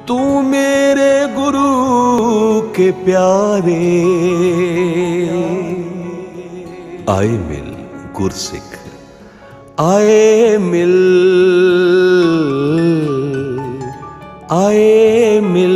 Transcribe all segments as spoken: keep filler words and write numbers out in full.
तू मेरे गुरु के प्यारे। आए मिल गुरसिख आए मिल, आए मिल।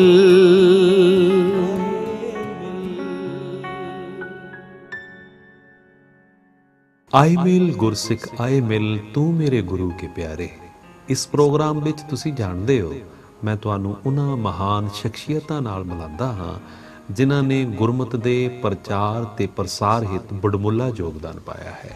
आए मिल गुरसिख आए मिल तू मेरे गुरु के प्यारे। इस प्रोग्राम ਵਿੱਚ ਤੁਸੀਂ ਜਾਣਦੇ ਹੋ ਮੈਂ ਤੁਹਾਨੂੰ ਉਹਨਾਂ ਮਹਾਨ ਸ਼ਖਸੀਅਤਾਂ ਨਾਲ ਮਿਲਾਉਂਦਾ ਹਾਂ ਜਿਨ੍ਹਾਂ ਨੇ ਗੁਰਮਤਿ ਦੇ ਪ੍ਰਚਾਰ ਤੇ ਪ੍ਰਸਾਰ ਹਿੱਤ ਬੜਮੁੱਲਾ ਯੋਗਦਾਨ ਪਾਇਆ ਹੈ।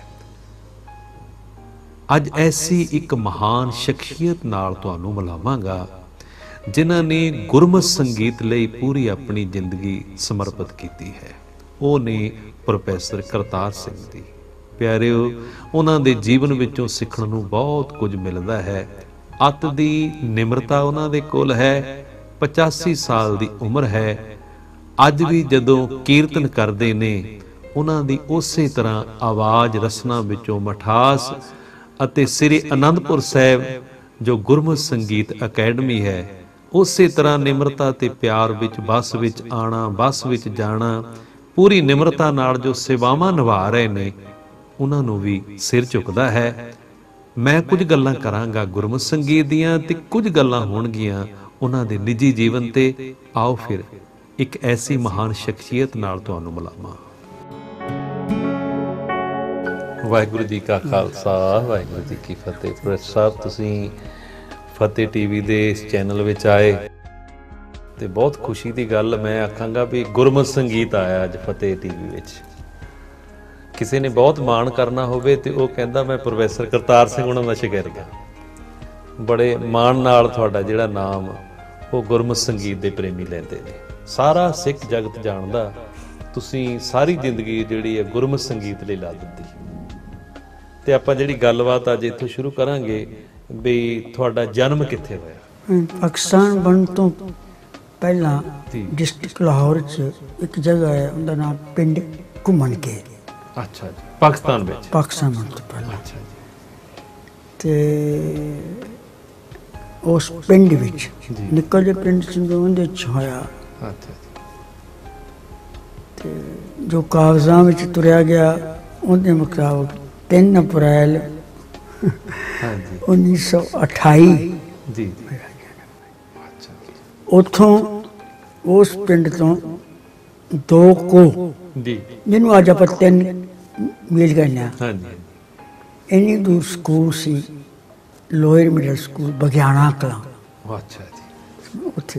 ਅੱਜ ਐਸੀ ਇੱਕ ਮਹਾਨ ਸ਼ਖਸੀਅਤ ਨਾਲ ਤੁਹਾਨੂੰ ਮਿਲਾਵਾਂਗਾ ਜਿਨ੍ਹਾਂ ਨੇ ਗੁਰਮਤਿ ਸੰਗੀਤ ਲਈ ਪੂਰੀ ਆਪਣੀ ਜ਼ਿੰਦਗੀ ਸਮਰਪਿਤ ਕੀਤੀ ਹੈ। ਉਹ ਨੇ ਪ੍ਰੋਫੈਸਰ ਕਰਤਾਰ ਸਿੰਘ ਜੀ। ਪਿਆਰਿਓ, ਉਹਨਾਂ ਦੇ ਜੀਵਨ ਵਿੱਚੋਂ ਸਿੱਖਣ ਨੂੰ ਬਹੁਤ ਕੁਝ ਮਿਲਦਾ ਹੈ। ਅੱਤ ਦੀ ਨਿਮਰਤਾ ਉਹਨਾਂ ਦੇ ਕੋਲ ਹੈ। ਪਚਾਸੀ ਸਾਲ ਦੀ ਉਮਰ ਹੈ। ਅੱਜ ਵੀ ਜਦੋਂ ਕੀਰਤਨ ਕਰਦੇ ਨੇ ਉਹਨਾਂ ਦੀ ਉਸੇ ਤਰ੍ਹਾਂ ਆਵਾਜ਼ ਰਸਨਾ ਵਿੱਚੋਂ ਮਠਾਸ ਅਤੇ ਸ੍ਰੀ ਅਨੰਦਪੁਰ ਸਾਹਿਬ ਜੋ ਗੁਰਮਤਿ ਸੰਗੀਤ ਅਕੈਡਮੀ ਹੈ ਉਸੇ ਤਰ੍ਹਾਂ ਨਿਮਰਤਾ ਤੇ ਪਿਆਰ ਵਿੱਚ ਬੱਸ ਵਿੱਚ ਆਉਣਾ, ਬੱਸ ਵਿੱਚ ਜਾਣਾ, ਪੂਰੀ ਨਿਮਰਤਾ ਨਾਲ ਜੋ ਸੇਵਾਵਾਂ ਨਿਭਾ ਰਹੇ ਨੇ ਉਹਨਾਂ ਨੂੰ ਵੀ ਸਿਰ ਝੁਕਦਾ ਹੈ। ਮੈਂ ਕੁਝ ਗੱਲਾਂ ਕਰਾਂਗਾ ਗੁਰਮਤਿ ਸੰਗੀਤ ਦੀਆਂ ਤੇ ਕੁਝ ਗੱਲਾਂ ਹੋਣਗੀਆਂ ਉਹਨਾਂ ਦੇ ਨਿੱਜੀ ਜੀਵਨ ਤੇ। ਆਓ ਫਿਰ ਇੱਕ ਐਸੀ ਮਹਾਨ ਸ਼ਖਸੀਅਤ ਨਾਲ ਤੁਹਾਨੂੰ ਮਿਲਾਵਾਂ। ਵਾਹਿਗੁਰੂ ਜੀ ਕਾ ਖਾਲਸਾ, ਵਾਹਿਗੁਰੂ ਜੀ ਕੀ ਫਤਿਹ। ਪ੍ਰੋਫੈਸਰ ਸਾਹਿਬ, ਤੁਸੀਂ ਫਤਿਹ ਟੀਵੀ ਦੇ ਇਸ ਚੈਨਲ ਵਿੱਚ ਆਏ ਤੇ ਬਹੁਤ ਖੁਸ਼ੀ ਦੀ ਗੱਲ ਮੈਂ ਆਖਾਂਗਾ ਵੀ ਗੁਰਮਤਿ ਸੰਗੀਤ ਆਇਆ ਅੱਜ ਫਤਿਹ ਟੀਵੀ ਵਿੱਚ। ਕਿਸੇ ਨੇ ਬਹੁਤ ਮਾਣ ਕਰਨਾ ਹੋਵੇ ਤੇ ਉਹ ਕਹਿੰਦਾ ਮੈਂ ਪ੍ਰੋਫੈਸਰ ਕਰਤਾਰ ਸਿੰਘ ਉਹਨਾਂ ਦਾ ਸ਼ਾਗਿਰਦ ਹਾਂ। ਬੜੇ ਮਾਣ ਨਾਲ ਤੁਹਾਡਾ ਜਿਹੜਾ ਨਾਮ ਉਹ ਗੁਰਮਤਿ ਸੰਗੀਤ ਦੇ ਪ੍ਰੇਮੀ ਲੈਂਦੇ ਨੇ। ਸਾਰਾ ਸਿੱਖ ਜਗਤ ਜਾਣਦਾ ਤੁਸੀਂ ਸਾਰੀ ਜ਼ਿੰਦਗੀ ਜਿਹੜੀ ਹੈ ਗੁਰਮਤਿ ਸੰਗੀਤ ਲਈ ਲਾ ਦਿੱਤੀ। ਤੇ ਆਪਾਂ ਜਿਹੜੀ ਗੱਲਬਾਤ ਅੱਜ ਇੱਥੋਂ ਸ਼ੁਰੂ ਕਰਾਂਗੇ ਵੀ ਤੁਹਾਡਾ ਜਨਮ ਕਿੱਥੇ ਹੋਇਆ? ਪਾਕਿਸਤਾਨ ਬਣਨ ਤੋਂ ਪਹਿਲਾਂ ਡਿਸਟ੍ਰਿਕਟ ਲਾਹੌਰ 'ਚ ਇੱਕ ਜਗ੍ਹਾ ਹੈ, ਉਹਦਾ ਨਾਮ ਪਿੰਡ ਘੁੰਮਣ ਕੇ। ਅੱਛਾ ਜੀ, ਪਾਕਿਸਤਾਨ ਵਿੱਚ? ਪਾਕਿਸਤਾਨ ਬਣਨ ਤੋਂ ਪਹਿਲਾਂ। ਅੱਛਾ ਜੀ। ਤੇ ਉਸ ਪਿੰਡ ਵਿੱਚ ਨਿੱਕਾ ਜਿਹਾ ਪਿੰਡ ਸੀ ਉਹਦੇ 'ਚ ਹੋਇਆ। ਅੱਛਾ ਜੀ। ਤੇ ਜੋ ਕਾਗਜ਼ਾਂ ਵਿੱਚ ਤੁਰਿਆ ਗਿਆ ਉਹਦੇ ਮੁਤਾਬਕ ਤਿੰਨ ਅਪ੍ਰੈਲ ਉੱਨੀ ਸੌ ਅਠਾਈ ਜੀ ਉੱਥੋਂ ਉਸ ਪਿੰਡ ਤੋਂ ਦੋ ਕੋ ਜੀ ਜਿਹਨੂੰ ਅੱਜ ਆਪਾਂ ਤਿੰਨ ਮਿਲ ਗਏ ਹਾਂ। ਹਾਂਜੀ। ਇੰਨੀ ਦੂਰ ਸਕੂਲ ਸੀ, lower middle school Bagiana Kalan. ਅੱਛਾ ਜੀ। ਉੱਥੇ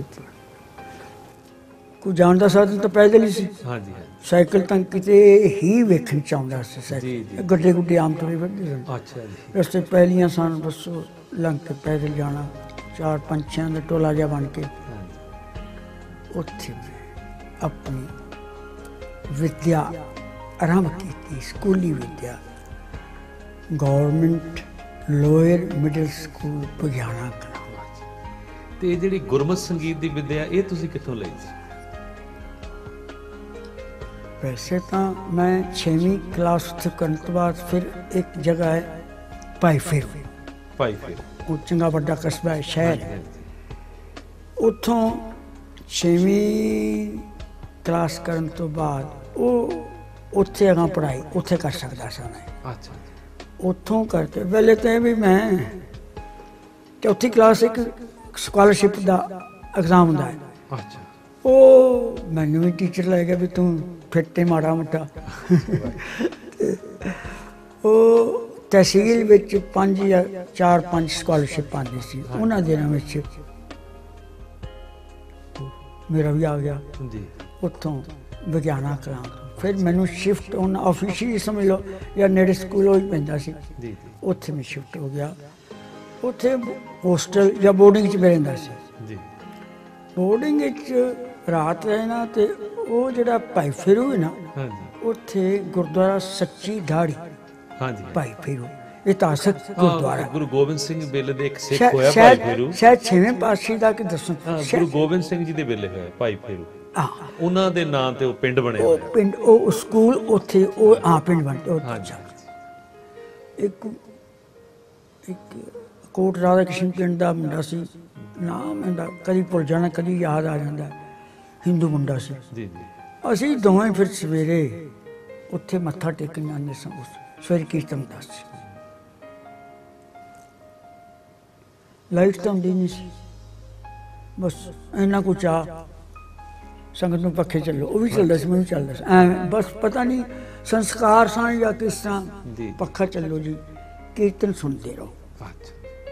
ਕੋਈ ਜਾਣ ਦਾ ਸਾਧਨ ਤਾਂ ਪੈਦਲ ਹੀ ਸੀ। ਹਾਂਜੀ। ਸਾਈਕਲ ਤਾਂ ਕਿਤੇ ਹੀ ਵੇਖਣ ਚਾਹੁੰਦਾ ਸੀ। ਸਾਈਕਲ ਗੱਡੇ ਗੁੱਡੇ ਆਮ ਤੁਰੇ ਫਿਰਦੇ ਸਨ। ਅੱਛਾ ਜੀ। ਰਸਤੇ ਪਹਿਲੀਆਂ ਸਨ, ਬੱਸੋ ਲੰਘ ਕੇ ਪੈਦਲ ਜਾਣਾ, ਚਾਰ ਪੰਛੀਆਂ ਦਾ ਟੋਲਾ ਜਿਹਾ ਬਣ ਕੇ ਉੱਥੇ ਆਪਣੀ ਵਿਦਿਆ ਆਰੰਭ ਕੀਤੀ, ਸਕੂਲੀ ਵਿਦਿਆ। Government lower middle school Bagiana Kalan. ਤੇ ਜਿਹੜੀ ਗੁਰਮਤਿ ਸੰਗੀਤ ਦੀ ਵਿਦਿਆ ਇਹ ਤੁਸੀਂ ਕਿੱਥੋਂ ਲਈ ਸੀ? ਵੈਸੇ ਤਾਂ ਮੈਂ ਛੇਵੀਂ ਕਲਾਸ ਉੱਥੇ ਕਰਨ ਤੋਂ ਬਾਅਦ ਫਿਰ ਇੱਕ ਜਗ੍ਹਾ ਹੈ ਭਾਈ ਫੇਰੂ। ਭਾਈ ਫੇਰੂ ਉਹ ਚੰਗਾ ਵੱਡਾ ਕਸਬਾ ਹੈ, ਸ਼ਹਿਰ ਹੈ। ਉੱਥੋਂ ਛੇਵੀਂ ਕਲਾਸ ਕਰਨ ਤੋਂ ਬਾਅਦ ਉਹ ਉੱਥੇ ਅਗਾਂਹ ਪੜ੍ਹਾਈ ਉੱਥੇ ਕਰ ਸਕਦਾ ਸੀ ਮੈਂ। ਅੱਛਾ। ਉੱਥੋਂ ਕਰਕੇ ਪਹਿਲੇ ਤਾਂ ਇਹ ਵੀ ਮੈਂ ਚੌਥੀ ਕਲਾਸ ਇੱਕ ਸਕਾਲਰਸ਼ਿਪ ਦਾ ਐਗਜ਼ਾਮ ਹੁੰਦਾ ਹੈ। ਅੱਛਾ। ਉਹ ਮੈਨੂੰ ਵੀ ਟੀਚਰ ਲੈ ਗਿਆ ਵੀ ਤੂੰ ਫਿੱਟੇ ਮਾੜਾ ਮੋਟਾ। ਉਹ ਤਹਿਸੀਲ ਵਿੱਚ ਪੰਜ ਜਾਂ ਚਾਰ ਪੰਜ ਸਕਾਲਰਸ਼ਿਪ ਆਉਂਦੀ ਸੀ, ਉਹਨਾਂ ਦਿਨਾਂ ਵਿੱਚ ਮੇਰਾ ਵੀ ਆ ਗਿਆ ਜੀ। ਉੱਥੋਂ ਵਿਗਿਆਨਾ ਕਲਾਂ। ਫਿਰ ਮੈਨੂੰ ਸ਼ਿਫਟ ਹੁਣ ਆਫਿਸ਼ੀ ਸਮਝ ਲਓ ਜਾਂ ਨੇੜੇ ਸਕੂਲ ਹੀ ਪੈਂਦਾ ਸੀ, ਉੱਥੇ ਮੈਂ ਸ਼ਿਫਟ ਹੋ ਗਿਆ। ਉੱਥੇ ਹੋਸਟਲ ਜਾਂ ਬੋਰਡਿੰਗ 'ਚ ਮੈਂ ਰਹਿੰਦਾ ਸੀ। ਜੀ। ਬੋਰਡਿੰਗ ਵਿੱਚ ਰਾਤ ਰਹਿਣਾ ਤੇ ਉਹ ਜਿਹੜਾ ਭਾਈ ਫੇਰੂ ਹੈ ਨਾ, ਉੱਥੇ ਗੁਰਦੁਆਰਾ ਸੱਚੀ ਦਾੜੀ। ਹਾਂਜੀ। ਭਾਈ ਫੇਰੂ ਇਤਿਹਾਸਕ ਗੁਰਦੁਆਰਾ, ਗੁਰੂ ਗੋਬਿੰਦ ਸਿੰਘ ਵੇਲੇ ਦੇ ਇੱਕ ਸਿੱਖ ਹੋਇਆ ਭਾਈ ਫੇਰੂ। ਸ਼ਾਇਦ ਛੇਵੇਂ ਪਾਤਸ਼ਾਹੀ ਦਾ ਕਿ ਦੱਸੋ, ਗੁਰੂ ਗੋਬਿੰਦ ਸਿੰਘ ਜੀ ਦੇ ਵੇਲੇ ਹੋਇਆ ਭਾਈ ਫੇਰੂ। ਉਹਨਾਂ ਦੇ ਨਾਂ ਤੇ ਉਹ ਪਿੰਡ ਬਣਿਆ ਉਹ ਪਿੰਡ, ਉਹ ਸਕੂਲ ਉੱਥੇ, ਉਹ ਹਾਂ ਪਿੰਡ ਬਣ ਇੱਕ ਇੱਕ ਕੋਟ ਰਾਧਾ ਕ੍ਰਿਸ਼ਨ ਪਿੰਡ ਦਾ ਮੁੰਡਾ ਸੀ, ਨਾਮ ਇਹਦਾ ਕਦੀ ਭੁੱਲ ਜਾਣਾ, ਕਦੀ ਯਾਦ ਆ ਜਾਂਦਾ। ਹਿੰਦੂ ਮੁੰਡਾ ਸੀ ਜੀ ਜੀ ਅਸੀਂ ਦੋਵੇਂ। ਫਿਰ ਸਵੇਰੇ ਉੱਥੇ ਮੱਥਾ ਟੇਕਣ ਜਾਂਦੇ ਸਾਂ। ਉਸ ਸਵੇਰੇ ਕੀਰਤਨ ਹੁੰਦਾ ਸੀ, ਲਾਈਟ ਤਾਂ ਹੁੰਦੀ ਨਹੀਂ ਸੀ, ਬਸ ਇੰਨਾ ਕੁ ਚਾਅ ਸੰਗਤ ਨੂੰ ਪੱਖੇ ਚੱਲੋ, ਉਹ ਵੀ ਚੱਲਦਾ ਸੀ, ਮੈਨੂੰ ਚੱਲਦਾ ਸੀ ਐਵੇਂ। ਬਸ ਪਤਾ ਨਹੀਂ ਸੰਸਕਾਰ ਸਨ ਜਾਂ ਕਿਸ ਤਰ੍ਹਾਂ, ਜੀ। ਪੱਖਾ ਚੱਲੋ ਜੀ, ਕੀਰਤਨ ਸੁਣਦੇ ਰਹੋ। ਅੱਛਾ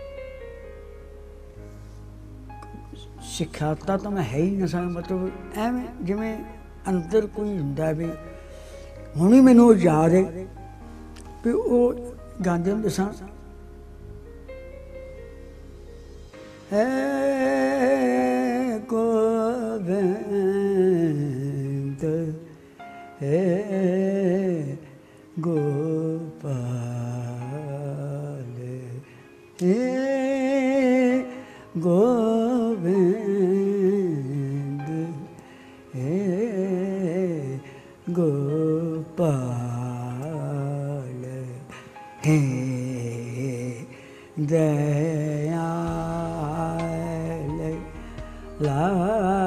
ਸਿਖਿਆਤਾ ਤਾਂ ਮੈਂ ਹੈ ਹੀ ਨਾ ਸਾਂ, ਮਤਲਬ ਐਵੇਂ ਜਿਵੇਂ ਅੰਦਰ ਕੋਈ ਹੁੰਦਾ ਵੀ। ਹੁਣ ਵੀ ਮੈਨੂੰ ਉਹ ਯਾਦ ਹੈ ਵੀ ਉਹ ਗਾਉਂਦੇ ਹੁੰਦੇ ਸਾਂ, ਹੈ ਗੋਬਿੰਦ ਹੈ ਗੋਪਾਲ ਹੈ ਗੋਬਿੰਦ ਹੈ ਗੋਪਾਲ ਹੈ ਦਇਆਲ ਲਾਲ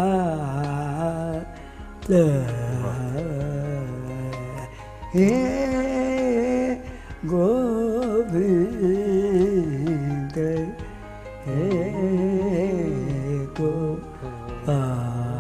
ਹੈ ਗੋਬਿੰਦ ਹੈ ਗੋਪਾਲ।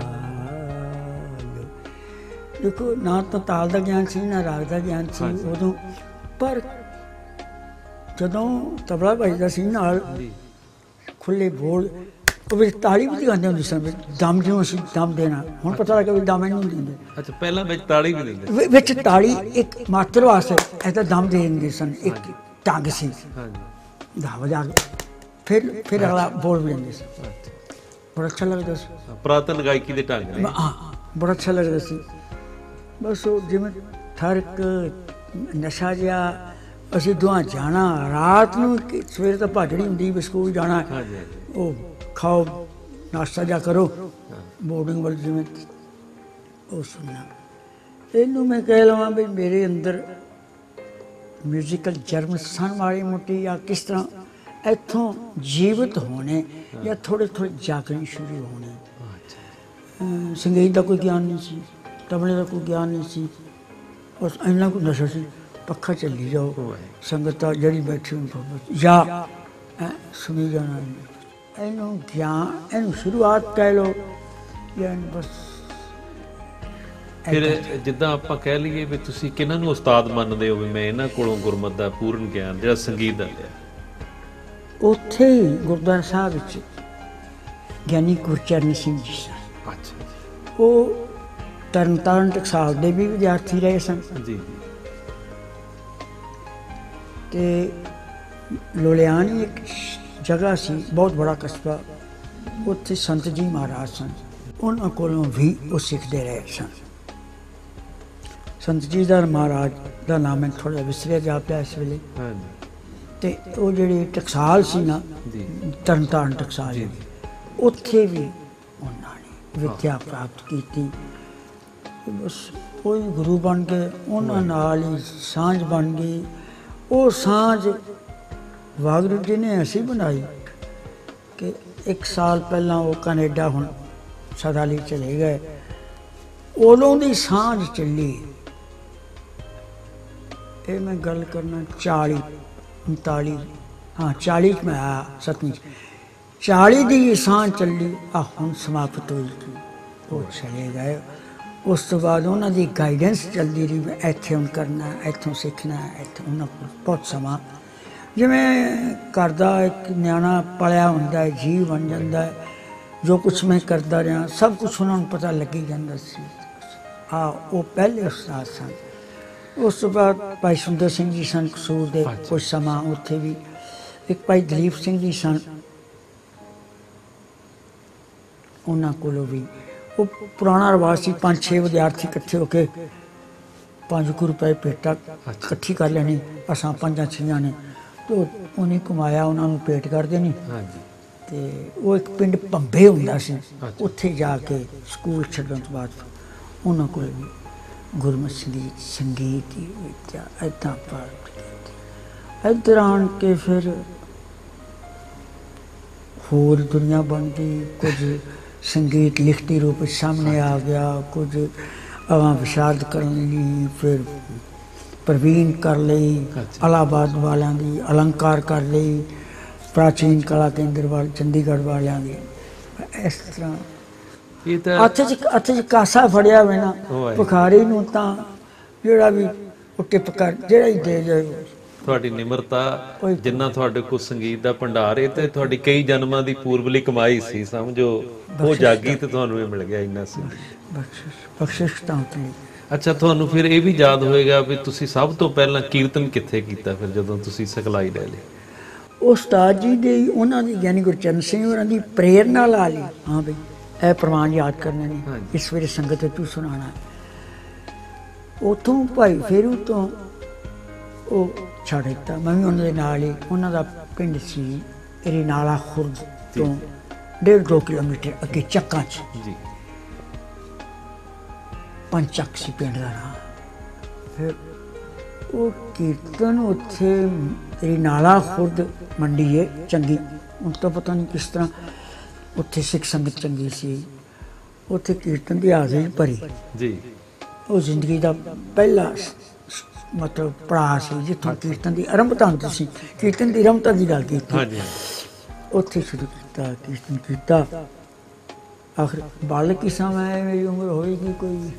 ਦੇਖੋ ਨਾ ਤਾਂ ਤਾਲ ਦਾ ਗਿਆਨ ਸੀ, ਨਾ ਰਾਗ ਦਾ ਗਿਆਨ ਸੀ ਉਦੋਂ, ਪਰ ਜਦੋਂ ਤਬਲਾ ਵੱਜਦਾ ਸੀ ਨਾਲ ਖੁੱਲੇ ਬੋਲ, ਉਹ ਵਿੱਚ ਤਾਲੀ ਵੀ ਲਗਾਉਂਦੇ ਹੁੰਦੇ ਸਨ, ਦਮ ਜਿਉਂ ਅਸੀਂ ਦਮ ਦੇਣਾ। ਹੁਣ ਪਤਾ ਲੱਗਾ ਵੀ ਦਮ ਇਹਨੂੰ ਦਿੰਦੇ। ਅੱਛਾ ਪਹਿਲਾਂ ਵਿੱਚ ਤਾੜੀ ਵੀ ਦਿੰਦੇ, ਵਿ- ਵਿੱਚ ਤਾੜੀ ਇੱਕ ਮਾਤਰ ਵਾਸਤੇ ਇਹਦਾ ਦਮ ਦੇ ਦਿੰਦੇ ਸਨ, ਇੱਕ ਢੰਗ ਸੀ। ਹਾਂਜੀ ਗਾ ਵਜਾ ਕੇ ਫਿਰ ਫਿਰ ਅਗਲਾ ਬੋਲ ਵੀ ਦਿੰਦੇ ਸੀ, ਅੱਛਾ ਬੜਾ ਅੱਛਾ ਲੱਗਦਾ ਸੀ। ਪੁਰਾਤਨ ਗਾਇਕੀ ਦੇ ਢੰਗ ਨੇ। ਹਾਂ ਬੜਾ ਅੱਛਾ ਲੱਗਦਾ ਸੀ। ਬਸ ਉਹ ਜਿਵੇਂ ਠਰਕ ਨਸ਼ਾ ਜਿਹਾ, ਅਸੀਂ ਦੋਹਾਂ ਜਾਣਾ ਰਾਤ ਨੂੰ, ਕਿ ਸਵੇਰੇ ਤਾਂ ਭਾਜੜੀ ਹੁੰਦੀ ਵੀ ਸਕੂਲ ਜਾਣਾ, ਹਾਂਜੀ ਹਾਂਜੀ ਉਹ ਖਾਓ ਨਾਸ਼ਤਾ ਜਾ ਕਰੋ ਬੋਰਡਿੰਗ ਵੱਲ, ਜਿਵੇਂ ਉਹ ਸੁਣਨਾ। ਇਹਨੂੰ ਮੈਂ ਕਹਿ ਲਵਾਂ ਵੀ ਮੇਰੇ ਅੰਦਰ ਮਿਊਜ਼ੀਕਲ ਜਰਮ ਸਨ ਮਾੜੀ ਮੋਟੀ, ਜਾਂ ਕਿਸ ਤਰ੍ਹਾਂ ਇੱਥੋਂ ਜੀਵਤ ਹੋਣੇ ਜਾਂ ਥੋੜ੍ਹੇ ਥੋੜ੍ਹੇ ਜਾਗਣੇ ਸ਼ੁਰੂ ਹੋਣੇ। ਅਹ ਸੰਗੀਤ ਦਾ ਕੋਈ ਗਿਆਨ ਨਹੀਂ ਸੀ, ਤਬਲੇ ਦਾ ਕੋਈ ਗਿਆਨ ਨਹੀਂ ਸੀ, ਬਸ ਇੰਨਾ ਕੁ ਨਸ਼ਾ ਸੀ। ਪੱਖਾ ਚੱਲੀ ਜਾਓ, ਸੰਗਤ ਆ ਜਿਹੜੀ ਬੈਠੀ ਹੁੰਦੀ ਜਾਂ ਹੈਂ ਸੁਣੀ ਜਾਣਾ। ਇਹਨੂੰ ਗਿਆਨ, ਇਹਨੂੰ ਸ਼ੁਰੂਆਤ ਕਹਿ ਲਓ ਜਾਂ ਬਸ। ਫਿਰ ਜਿੱਦਾਂ ਆਪਾਂ ਕਹਿ ਲਈਏ ਵੀ ਤੁਸੀਂ ਕਿਹਨਾਂ ਨੂੰ ਉਸਤਾਦ ਮੰਨਦੇ ਹੋ ਵੀ ਮੈਂ ਇਹਨਾਂ ਕੋਲੋਂ ਗੁਰਮਤਿ ਦਾ ਪੂਰਨ ਗਿਆਨ ਜਿਹੜਾ ਸੰਗੀਤ ਦਾ ਲਿਆ? ਉੱਥੇ ਹੀ ਗੁਰਦੁਆਰਾ ਸਾਹਿਬ ਵਿੱਚ ਗਿਆਨੀ ਗੁਰਚਰਨ ਸਿੰਘ ਜੀ ਸਨ। ਅੱਛਾ ਉਹ ਤਰਨਤਾਰਨ ਟਕਸਾਲ ਦੇ ਵੀ ਵਿਦਿਆਰਥੀ ਰਹੇ ਸਨ, ਜੀ ਜੀ ਤੇ ਲੋਲਿਆਣੀ ਇੱਕ ਜਗ੍ਹਾ ਸੀ, ਬਹੁਤ ਬੜਾ ਕਸਬਾ, ਉੱਥੇ ਸੰਤ ਜੀ ਮਹਾਰਾਜ ਸਨ, ਉਹਨਾਂ ਕੋਲੋਂ ਵੀ ਉਹ ਸਿੱਖਦੇ ਰਹੇ ਸਨ। ਸੰਤ ਜੀ ਦਾ ਮਹਾਰਾਜ ਦਾ ਨਾਮ ਮੈਨੂੰ ਥੋੜ੍ਹਾ ਵਿਸਰਿਆ ਜਾਪਦਾ ਇਸ ਵੇਲੇ। ਹਾਂਜੀ ਤੇ ਉਹ ਜਿਹੜੇ ਟਕਸਾਲ ਸੀ ਨਾ, ਜੀ ਤਰਨਤਾਰਨ ਟਕਸਾਲ, ਜੀ। ਉੱਥੇ ਵੀ ਉਹਨਾਂ ਨੇ ਵਿਦਿਆ ਪ੍ਰਾਪਤ ਕੀਤੀ। ਤੇ ਬਸ ਕੋਈ ਗੁਰੂ ਬਣ ਕੇ ਉਹਨਾਂ ਨਾਲ ਹੀ ਸਾਂਝ ਬਣ ਗਈ। ਉਹ ਸਾਂਝ ਵਾਹਿਗੁਰੂ ਜੀ ਨੇ ਅਸੀਂ ਬਣਾਈ ਕਿ ਇੱਕ ਸਾਲ ਪਹਿਲਾਂ ਉਹ ਕੈਨੇਡਾ ਹੁਣ ਸਦਾ ਲਈ ਚਲੇ ਗਏ, ਉਦੋਂ ਦੀ ਸਾਂਝ ਚੱਲੀ। ਇਹ ਮੈਂ ਗੱਲ ਕਰਨਾ ਚਾਲੀ ਉਨਤਾਲੀ, ਹਾਂ ਚਾਲੀ 'ਚ ਮੈਂ ਆਇਆ, ਸੱਤਵੀਂ 'ਚ ਚਾਲੀ ਦੀ ਸਾਂਝ ਚੱਲੀ। ਆ ਹੁਣ ਸਮਾਪਤ ਹੋਈ ਸੀ, ਉਹ ਚਲੇ ਗਏ। ਉਸ ਤੋਂ ਬਾਅਦ ਉਹਨਾਂ ਦੀ ਗਾਈਡੈਂਸ ਚੱਲਦੀ ਰਹੀ, ਮੈਂ ਇੱਥੇ ਹੁਣ ਕਰਨਾ, ਇੱਥੋਂ ਸਿੱਖਣਾ, ਇੱਥੇ ਉਹਨਾਂ ਕੋਲ ਬਹੁਤ ਸਮਾਂ, ਜਿਵੇਂ ਘਰ ਦਾ ਇੱਕ ਨਿਆਣਾ ਪਲਿਆ ਹੁੰਦਾ ਹੈ, ਜੀਅ ਬਣ ਜਾਂਦਾ ਹੈ। ਜੋ ਕੁਛ ਮੈਂ ਕਰਦਾ ਰਿਹਾ ਸਭ ਕੁਛ ਉਹਨਾਂ ਨੂੰ ਪਤਾ ਲੱਗੀ ਜਾਂਦਾ ਸੀ। ਹਾਂ ਉਹ ਪਹਿਲੇ ਉਸਤਾਦ ਸਨ। ਉਸ ਤੋਂ ਬਾਅਦ ਭਾਈ ਸੁੰਦਰ ਸਿੰਘ ਜੀ ਸਨ ਕਸੂਰ ਦੇ, ਕੁਛ ਸਮਾਂ ਉੱਥੇ ਵੀ। ਇੱਕ ਭਾਈ ਦਲੀਪ ਸਿੰਘ ਜੀ ਸਨ, ਉਹਨਾਂ ਕੋਲੋਂ ਵੀ ਉਹ ਪੁਰਾਣਾ ਰਿਵਾਜ ਸੀ, ਪੰਜ ਛੇ ਵਿਦਿਆਰਥੀ ਇਕੱਠੇ ਹੋ ਕੇ ਪੰਜ ਕੁ ਰੁਪਏ ਭੇਟਾ ਇਕੱਠੀ ਕਰ ਲੈਣੀ, ਅਸਾਂ ਪੰਜਾਂ ਛੀਆਂ ਨੇ, ਤੇ ਉਹਨੇ ਕਮਾਇਆ ਉਹਨਾਂ ਨੂੰ ਭੇਟ ਕਰ ਦੇਣੀ। ਹਾਂਜੀ ਤੇ ਉਹ ਇੱਕ ਪਿੰਡ ਭੰਬੇ ਹੁੰਦਾ ਸੀ, ਉੱਥੇ ਜਾ ਕੇ ਸਕੂਲ ਛੱਡਣ ਤੋਂ ਬਾਅਦ ਉਹਨਾਂ ਕੋਲ ਵੀ ਗੁਰਮਤਿ ਸੰਗੀਤ ਸੰਗੀਤ ਦੀ ਵਿਦਿਆ ਇੱਦਾਂ ਪ੍ਰਾਪਤ ਕੀਤੀ। ਇੱਧਰ ਆਣ ਕੇ ਫਿਰ ਹੋਰ ਦੁਨੀਆ ਬਣ ਗਈ, ਕੁਝ ਸੰਗੀਤ ਲਿਖਤੀ ਰੂਪ ਵਿੱਚ ਸਾਹਮਣੇ ਆ ਗਿਆ, ਕੁਝ ਅਵਾਂ ਵਿਸ਼ਾਰਦ ਕਰਨ ਲਈ ਫਿਰ ਪ੍ਰਵੀਨ ਕਰ ਲਈ, ਇਲਾਹਾਬਾਦ ਵਾਲਿਆਂ ਦੀ ਅਲੰਕਾਰ ਕਰ ਲਈ, ਪ੍ਰਾਚੀਨ ਕਲਾ ਕੇਂਦਰ ਵਾਲ ਚੰਡੀਗੜ੍ਹ ਵਾਲਿਆਂ ਦੀ। ਇਸ ਤਰ੍ਹਾਂ ਇਹ ਤਾਂ ਹੱਥ 'ਚ ਹੱਥ 'ਚ ਕਾਸਾ ਫੜਿਆ ਹੋਵੇ ਨਾ ਭਿਖਾਰੀ ਨੂੰ ਤਾਂ ਜਿਹੜਾ ਵੀ ਉਹ ਟਿਪ ਕਰ ਜਿਹੜਾ ਹੀ ਦੇ ਜਾਏ। ਤੁਹਾਡੀ ਨਿਮਰਤਾ, ਜਿੰਨਾ ਤੁਹਾਡੇ ਕੋਲ ਸੰਗੀਤ ਦਾ ਭੰਡਾਰ ਹੈ ਤੇ ਤੁਹਾਡੀ ਕਈ ਜਨਮਾਂ ਦੀ ਪੂਰਬਲੀ ਕਮਾਈ ਸੀ, ਸਮਝੋ ਉਹ ਜਾਗੀ ਤੇ ਤੁਹਾਨੂੰ ਇਹ ਮਿਲ ਗਿਆ ਇੰਨਾ ਸੀ। ਬਖਸ਼ਿਸ਼ ਬਖਸ਼ਿਸ਼ ਤਾਂ ਲਈ। ਅੱਛਾ, ਤੁਹਾਨੂੰ ਫਿਰ ਇਹ ਵੀ ਯਾਦ ਹੋਏਗਾ ਵੀ ਤੁਸੀਂ ਸਭ ਤੋਂ ਪਹਿਲਾਂ ਕੀਰਤਨ ਕਿੱਥੇ ਕੀਤਾ ਫਿਰ ਜਦੋਂ ਤੁਸੀਂ ਸਿਖਲਾਈ ਲੈ ਲਈ? ਉਸਤਾਦ ਜੀ ਦੇ ਉਹਨਾਂ ਦੀ ਯਾਨੀ ਗੁਰਚਰਨ ਸਿੰਘ ਉਹਨਾਂ ਦੀ ਪ੍ਰੇਰਨਾ ਲਾ ਲਈ। ਹਾਂ ਬਈ ਇਹ ਪ੍ਰਮਾਣ ਯਾਦ ਕਰਨੇ ਨੇ, ਇਸ ਵੇਲੇ ਸੰਗਤ ਤੂੰ ਸੁਣਾਉਣਾ। ਉੱਥੋਂ ਭਾਈ ਫੇਰੂ ਤੋਂ ਉਹ ਛੱਡ ਦਿੱਤਾ, ਮੈਂ ਵੀ ਉਹਨਾਂ ਦੇ ਨਾਲ ਹੀ। ਉਹਨਾਂ ਦਾ ਪਿੰਡ ਸੀ ਰੀਨਾਲਾ ਖੁਰਦ ਤੋਂ ਡੇਢ ਦੋ ਕਿਲੋਮੀਟਰ ਅੱਗੇ ਚੱਕਾਂ 'ਚ ਜੀ, ਪੰਚਕ ਸੀ ਪਿੰਡ ਦਾ ਨਾਂ। ਫਿਰ ਉਹ ਕੀਰਤਨ ਉੱਥੇ ਰੀਨਾਲਾ ਖੁਰਦ ਮੰਡੀ ਹੈ ਚੰਗੀ, ਹੁਣ ਤਾਂ ਪਤਾ ਨਹੀਂ ਕਿਸ ਤਰ੍ਹਾਂ ਉੱਥੇ ਸਿੱਖ ਸੰਗਤ ਚੰਗੀ ਸੀ, ਉੱਥੇ ਕੀਰਤਨ ਦੀ ਹਾਜ਼ਰੀ ਭਰੀ ਜੀ। ਉਹ ਜ਼ਿੰਦਗੀ ਦਾ ਪਹਿਲਾ ਮਤਲਬ ਪੜਾਅ ਸੀ ਜਿੱਥੋਂ ਕੀਰਤਨ ਦੀ ਆਰੰਭਤਾ ਹੁੰਦੀ ਸੀ। ਕੀਰਤਨ ਦੀ ਆਰੰਭਤਾ ਦੀ ਗੱਲ ਕੀਤੀ, ਉੱਥੇ ਸ਼ੁਰੂ ਕੀਤਾ, ਕੀਰਤਨ ਕੀਤਾ। ਆਖਰ ਬਾਲਕ ਹੀ ਸਾਂ ਮੈਂ, ਮੇਰੀ ਉਮਰ ਹੋਏਗੀ ਕੋਈ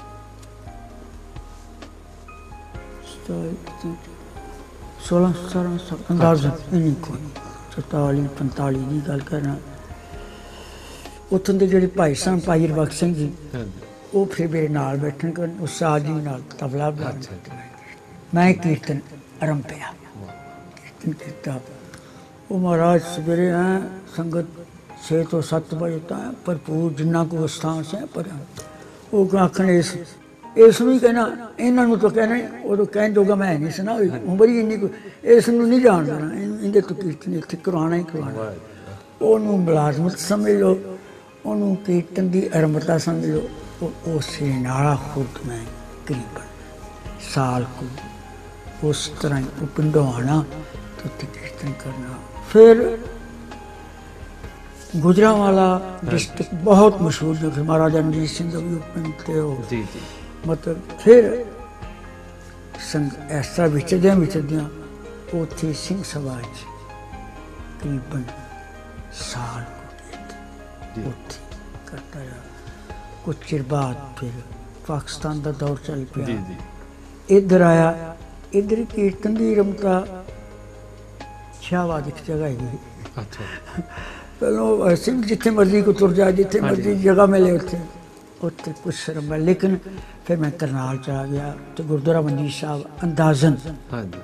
ਸੋਲਾਂ ਸਤਾਰਾਂ ਸਾਲ ਅੰਦਾਜ਼ਾ, ਇੰਨੀ ਕੋਈ ਚੁਤਾਲੀ ਪੰਤਾਲੀ ਦੀ ਗੱਲ ਕਰਨਾ। ਉੱਥੋਂ ਦੇ ਜਿਹੜੇ ਭਾਈ ਸਨ ਭਾਈ ਹਰਬਖਸ਼ ਸਿੰਘ ਜੀ, ਉਹ ਫਿਰ ਮੇਰੇ ਨਾਲ ਬੈਠਣ ਕਰਨ, ਉਸਤਾਦ ਜੀ ਨਾਲ ਤਬਲਾ ਬਜਾਉਣ। ਮੈਂ ਕੀਰਤਨ ਆਰੰਭਿਆ, ਕੀਰਤਨ ਕੀਤਾ। ਉਹ ਮਹਾਰਾਜ ਸਵੇਰੇ ਐ ਸੰਗਤ ਛੇ ਤੋਂ ਸੱਤ ਵਜੇ ਤਾਂ ਭਰਪੂਰ ਜਿੰਨਾ ਕੋ ਸਥਾਨ ਸੀ ਪਰ ਉਹ ਆਖਣ ਇਸ ਇਸ ਨੂੰ ਹੀ ਕਹਿਣਾ, ਇਹਨਾਂ ਨੂੰ ਤਾਂ ਕਹਿਣਾ ਉਦੋਂ ਕਹਿਣ ਜੋਗਾ ਮੈਂ ਨਹੀਂ ਸੁਣਾ, ਉਮਰ ਹੀ ਇੰਨੀ ਕੁ, ਇਸ ਨੂੰ ਨਹੀਂ ਜਾਣ ਦੇਣਾ, ਇਹਨੂੰ ਇਹਦੇ ਤੋਂ ਕੀਰਤਨ ਇੱਥੇ ਕਰਵਾਉਣਾ ਹੀ ਕਰਵਾਉਣਾ। ਉਹਨੂੰ ਮੁਲਾਜ਼ਮਤ ਸਮਝ ਲਓ, ਉਹਨੂੰ ਕੀਰਤਨ ਦੀ ਆਰੰਭਤਾ ਸਮਝ ਲਓ। ਉਹ ਉਸੇ ਨਾਲਾ ਖੁਦ ਮੈਂ ਕਰੀਬਨ ਸਾਲ ਕੁ ਉਸ ਤਰ੍ਹਾਂ ਉਹ ਪਿੰਡੋਂ ਆਉਣਾ ਤੇ ਉੱਥੇ ਕੀਰਤਨ ਕਰਨਾ। ਫਿਰ ਗੁਜਰਾਂਵਾਲਾ ਡਿਸਟ੍ਰਿਕਟ ਬਹੁਤ ਮਸ਼ਹੂਰ ਜੋ ਕਿ ਮਹਾਰਾਜਾ ਰਣਜੀਤ ਸਿੰਘ ਦਾ ਵੀ ਉਹ ਪਿੰਡ ਤੇ ਉਹ ਜੀ ਜੀ ਮਤਲਬ ਫਿਰ ਸੰਗ ਇਸ ਤਰ੍ਹਾਂ ਵਿਚਰਦਿਆਂ ਵਿਚਰਦਿਆਂ ਉੱਥੇ ਸਿੰਘ ਸਭਾ 'ਚ ਕਰੀਬਨ ਸਾਲ ਉੱਥੇ ਕਰਦਾ ਰਿਹਾ। ਕੁਛ ਚਿਰ ਬਾਅਦ ਫਿਰ ਪਾਕਿਸਤਾਨ ਦਾ ਦੌਰ ਚੱਲ ਪਿਆ ਜੀ ਜੀ ਇੱਧਰ ਆਇਆ। ਇੱਧਰ ਕੀਰਤਨ ਦੀ ਰਮਤਾ ਸ਼ਾਹਬਾਦ ਇੱਕ ਜਗ੍ਹਾ ਹੈਗੀ। ਅੱਛਾ, ਪਹਿਲਾਂ ਸਿੰਘ ਜਿੱਥੇ ਮਰਜ਼ੀ ਕੋ ਤੁਰ ਜਾ, ਜਿੱਥੇ ਮਰਜ਼ੀ ਜਗ੍ਹਾ ਮਿਲੇ ਉੱਥੇ ਉੱਥੇ ਕੁਛ ਸ਼ਰਮ ਹੈ। ਲੇਕਿਨ ਫਿਰ ਮੈਂ ਕਰਨਾਲ ਚਲਾ ਗਿਆ ਤੇ ਗੁਰਦੁਆਰਾ ਮੰਜੀ ਸਾਹਿਬ ਅੰਦਾਜ਼ਨ ਹਾਂਜੀ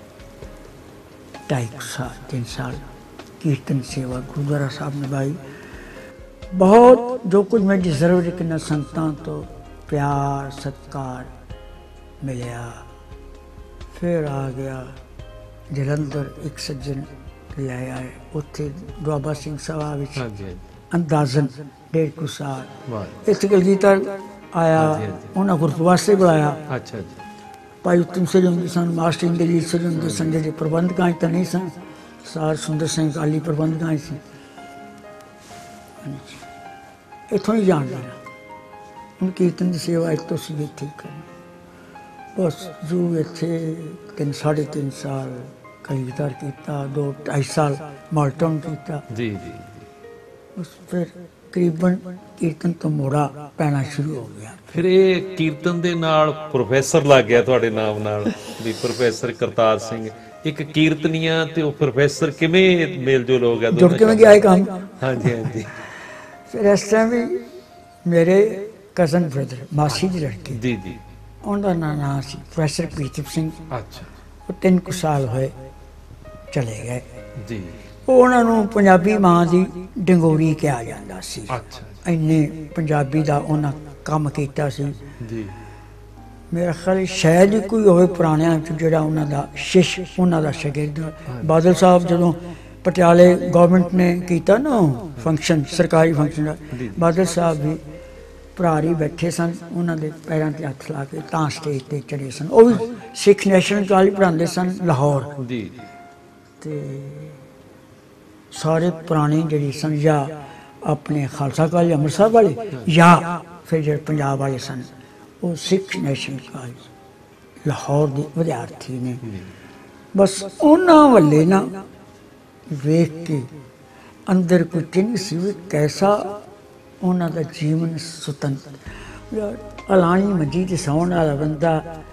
ਢਾਈ ਸਾਲ ਤਿੰਨ ਸਾਲ ਕੀਰਤਨ ਸੇਵਾ ਗੁਰਦੁਆਰਾ ਸਾਹਿਬ ਨਿਭਾਈ। ਬਹੁਤ ਜੋ ਕੁਝ ਮੈਂ ਡਿਜ਼ਰਵ ਕਿੰਨਾ ਸੰਤਾਂ ਤੋਂ ਪਿਆਰ ਸਤਿਕਾਰ ਮਿਲਿਆ। ਫਿਰ ਆ ਗਿਆ ਜਲੰਧਰ, ਇੱਕ ਸੱਜਣ ਲੈ ਆਏ, ਉੱਥੇ ਦੁਆਬਾ ਸਿੰਘ ਸਭਾ ਵਿੱਚ ਅੰਦਾਜ਼ਨ ਡੇਢ ਕੁ ਸਾਲ। ਇੱਥੇ ਕਲਗੀਧਰ ਆਇਆ, ਉਹਨਾਂ ਗੁਰਦੁਆਰੇ ਸੇ ਬੁਲਾਇਆ। ਅੱਛਾ ਜੀ, ਭਾਈ ਉੱਤਮ ਸਿੰਘ ਹੁੰਦੇ ਸਨ, ਮਾਸਟਰ ਇੰਦਰਜੀਤ ਸਿੰਘ ਹੁੰਦੇ ਸਨ, ਜਿਹੜੇ ਪ੍ਰਬੰਧਕਾਂ ਤਾਂ ਨਹੀਂ ਸਨ, ਸਾਰ ਸੁੰਦਰ ਸਿੰਘ ਕਾਲੀ ਪ੍ਰਬੰਧਕਾਂ ਸੀ। ਇੱਥੋਂ ਹੀ ਜਾਣ ਦੇਣਾ, ਹੁਣ ਕੀਰਤਨ ਦੀ ਸੇਵਾ ਇੱਥੋਂ ਸੀ ਇੱਥੇ ਕਰਨੀ। ਬਸ ਜੂ ਇੱਥੇ ਤਿੰਨ ਸਾਢੇ ਤਿੰਨ ਸਾਲ ਕਲਗੀਧਰ ਕੀਤਾ, ਦੋ ਢਾਈ ਸਾਲ ਮਾਲਟਨ ਕੀਤਾ ਜੀ ਜੀ। ਉਸ ਫਿਰ ਤਕਰੀਬਨ ਕੀਰਤਨ ਤੋਂ ਮੋੜਾ ਪੈਣਾ ਸ਼ੁਰੂ ਹੋ ਗਿਆ। ਫਿਰ ਇਹ ਕੀਰਤਨ ਦੇ ਨਾਲ ਪ੍ਰੋਫੈਸਰ ਲੱਗ ਗਿਆ ਤੁਹਾਡੇ ਨਾਮ ਨਾਲ ਵੀ ਪ੍ਰੋਫੈਸਰ ਕਰਤਾਰ ਸਿੰਘ। ਇੱਕ ਕੀਰਤਨੀਆ ਤੇ ਉਹ ਪ੍ਰੋਫੈਸਰ ਕਿਵੇਂ ਮੇਲ ਜੋਲ ਹੋ ਗਿਆ? ਜੁੜ ਕਿਵੇਂ ਗਿਆ ਇਹ ਕੰਮ? ਹਾਂਜੀ ਹਾਂਜੀ। ਫਿਰ ਇਸ ਟਾਈਮ ਵੀ ਮੇਰੇ ਕਜ਼ਨ ਬ੍ਰਦਰ ਮਾਸੀ ਦੀ ਲੜਕੀ ਜੀ ਜੀ, ਉਹਦਾ ਨਾਂ ਸੀ ਪ੍ਰੋਫੈਸਰ ਪ੍ਰੀਤਮ ਸਿੰਘ। ਅੱਛਾ, ਉਹ ਤਿੰਨ ਕੁ ਸਾਲ ਹੋਏ ਚਲੇ ਗਏ ਜੀ। ਉਹਨਾਂ ਨੂੰ ਪੰਜਾਬੀ ਮਾਂ ਦੀ ਡੰਗੋਰੀ ਕਿਹਾ ਜਾਂਦਾ ਸੀ। ਅੱਛਾ, ਇੰਨੇ ਪੰਜਾਬੀ ਦਾ ਉਹਨਾਂ ਕੰਮ ਕੀਤਾ ਸੀ ਜੀ। ਮੇਰਾ ਖਿਆਲ ਸ਼ਾਇਦ ਹੀ ਕੋਈ ਹੋਵੇ ਪੁਰਾਣਿਆਂ ਵਿੱਚ ਜਿਹੜਾ ਉਹਨਾਂ ਦਾ ਸ਼ਿਸ਼, ਉਹਨਾਂ ਦਾ ਸ਼ਾਗਿਰਦ। ਬਾਦਲ ਸਾਹਿਬ ਜਦੋਂ ਪਟਿਆਲੇ ਗਵਰਨਮੈਂਟ ਨੇ ਕੀਤਾ ਨਾ ਫੰਕਸ਼ਨ, ਸਰਕਾਰੀ ਫੰਕਸ਼ਨ, ਬਾਦਲ ਸਾਹਿਬ ਵੀ ਭਰਾ ਹੀ ਬੈਠੇ ਸਨ, ਉਹਨਾਂ ਦੇ ਪੈਰਾਂ 'ਤੇ ਹੱਥ ਲਾ ਕੇ ਤਾਂ ਸਟੇਜ 'ਤੇ ਚੜੇ ਸਨ। ਉਹ ਵੀ ਸਿੱਖ ਨੈਸ਼ਨਲ ਕਾਲਜ ਪੜ੍ਹਾਉਂਦੇ ਸਨ ਲਾਹੌਰ ਜੀ। ਤੇ सारे पुराने जिहड़े सन या अपने खालसा कॉलेज अमृतसर वाले या फिर जो पंजाब वाले सन वो सिख नेशनल कॉलेज लाहौर के विद्यार्थी ने। बस उन्होंने वाले ना वेख के अंदर कोई चिन्ह सी भी कैसा उन्होंने जीवन सुतंत्र अलानी मंजी च सौण वाला बंदा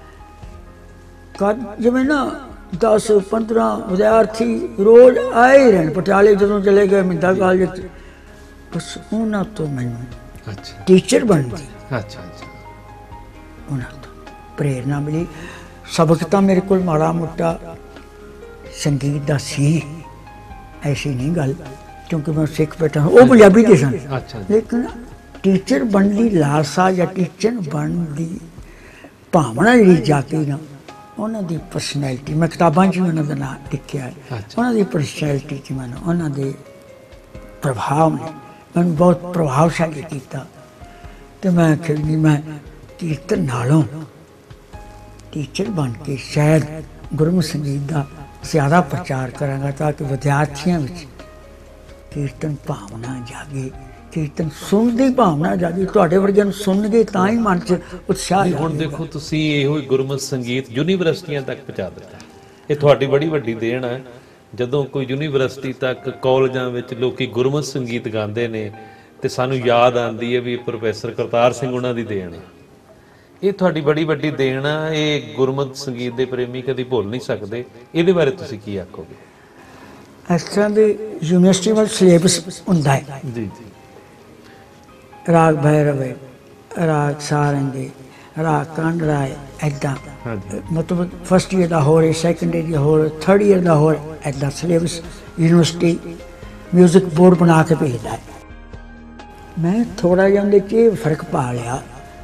कर जिवें ना दस पंद्रह विद्यार्थी रोज आए ही रहन। पटियाले जो चले गए मिंदा कॉलेज बस उन्होंने तो मैनूं अच्छा टीचर बनती अच्छा अच्छा उन्होंने तो प्रेरणा मिली। सबक तो मेरे को माड़ा मोटा संगीत का सी, ऐसी नहीं गल क्योंकि मैं सिख बैठा हूँ वो पंजाबी के सन, अच्छा लेकिन टीचर बनने की लालसा या टीचर बनने की भावना जी जागी ना उन्होंने परसनैलिटी मैं किताबों च उन्होंने नाम लिखा है। उन्होंने परसनैलिटी च मैंने उन्होंने प्रभाव ने मैं बहुत प्रभावशाली किया। तो मैं आखिर नहीं मैं कीर्तन नालों टीचर बन के शायद गुरमुख संगीत का ज़्यादा प्रचार करांगा ताकि विद्यार्थियों में कीर्तन भावना जागे, कीर्तन सुनने की भावना जागे। तुहाडे वर्गिਆਂ ਨੂੰ सुन के ਤਾਂ ਹੀ मन च उत्साह ਨਹੀਂ ਹੁਣ ਦੇਖੋ ਤੁਸੀਂ ਇਹੋ ਹੀ ਗੁਰਮਤਿ ਸੰਗੀਤ ਯੂਨੀਵਰਸਿਟੀਆਂ ਤੱਕ ਪਹੁੰਚਾ ਦਿੱਤਾ। ਇਹ ਤੁਹਾਡੀ ਬੜੀ ਵੱਡੀ ਦੇਣ ਹੈ। ਜਦੋਂ ਕੋਈ ਯੂਨੀਵਰਸਿਟੀ ਤੱਕ ਕਾਲਜਾਂ ਵਿੱਚ ਲੋਕੀ ਗੁਰਮਤਿ ਸੰਗੀਤ ਗਾਉਂਦੇ ਨੇ ਤੇ ਸਾਨੂੰ ਯਾਦ ਆਉਂਦੀ ਹੈ ਵੀ ਪ੍ਰੋਫੈਸਰ ਕਰਤਾਰ ਸਿੰਘ ਉਹਨਾਂ ਦੀ ਦੇਣ ਹੈ। ਇਹ ਤੁਹਾਡੀ ਬੜੀ ਵੱਡੀ ਦੇਣ ਆ। ਇਹ ਗੁਰਮਤਿ ਸੰਗੀਤ ਦੇ ਪ੍ਰੇਮੀ ਕਦੀ ਭੁੱਲ ਨਹੀਂ ਸਕਦੇ। ਇਹਦੇ ਬਾਰੇ ਤੁਸੀਂ ਕੀ ਆਖੋਗੇ? इस तरह के यूनिवर्सिटी वाल सिलेबस होंदा है जी जी राग भैरव है, राग सारंगी, राग कांडरा है, ऐदा मतलब फर्स्ट ईयर का हो रहा, सैकेंड ईयर का हो रहा, थर्ड ईयर का हो रहा, ऐदा सिलेबस यूनिवर्सिटी म्यूजिक बोर्ड बना के भेजता है। मैं थोड़ा जिहा उहदे च फर्क पा लिया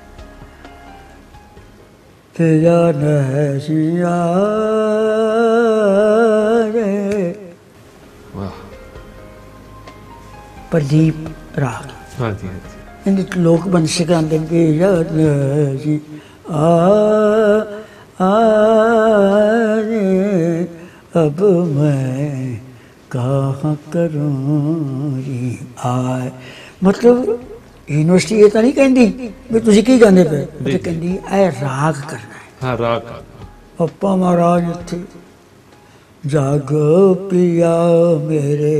कि जान सिया प्रदीप राग हाँ जी हाँ जी इन्हें लोक बंश गाते हैं याद जी आ आ अब मैं कहाँ करूँ जी आए। मतलब यूनिवर्सिटी ये तो नहीं कहती भी तुसी की गाते पे, तो कहती ए राग करना है। हाँ राग पप्पा महाराज थे जागो पिया मेरे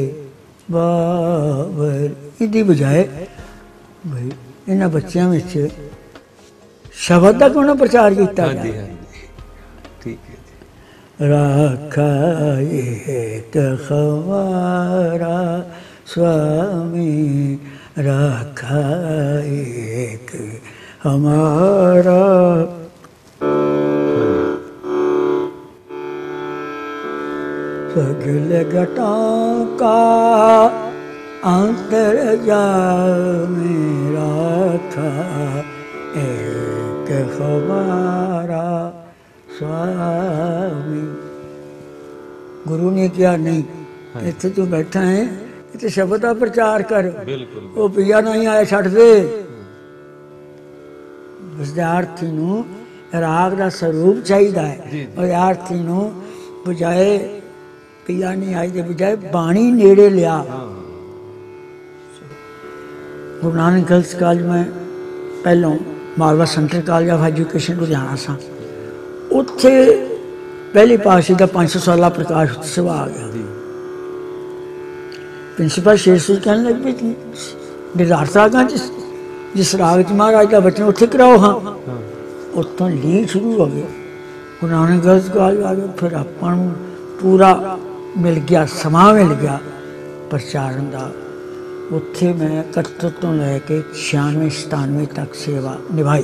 बाबर इदी बजाए भाई इन्होंने बच्चों में शब्द का क्यों प्रचार किया हाँ जी हाँ जी ठीक है जी। राखा एक हमारा स्वामी राखा एक हमारा सगल घटां का अंतर जा मेरा था एक हमारा स्वामी। गुरु ने क्या नहीं इतने तू बैठा है इतने शब्द का प्रचार कर, वो पिया नहीं आया छड़ दे। विद्यार्थी नूं राग का स्वरूप चाहिए है। विद्यार्थी नूं बजाए पिया नहीं आई के बजाय बाणी नेड़े लिया। गुरु नानक गर्ल्स कॉलेज में पहलों Malwa central college of education Ludhiana सा, उत्थे पहली पातशाही का पाँच सौ साला प्रकाश उत्सव आ गया। प्रिंसीपल शेर सिंह कहने लग भी निर्धारित रागां जिस राग च महाराज का बचन उत्थे कराओ। हाँ उत्तों लीड शुरू हो गई। गुरु नानक गर्ल्स कॉलेज आ गया। फिर आपां नूं पूरा मिल गया, समा मिल गया प्रचारण का। उत्थे मैं इकहत्तर तो लैके छियानवे सतानवे तक सेवा निभाई।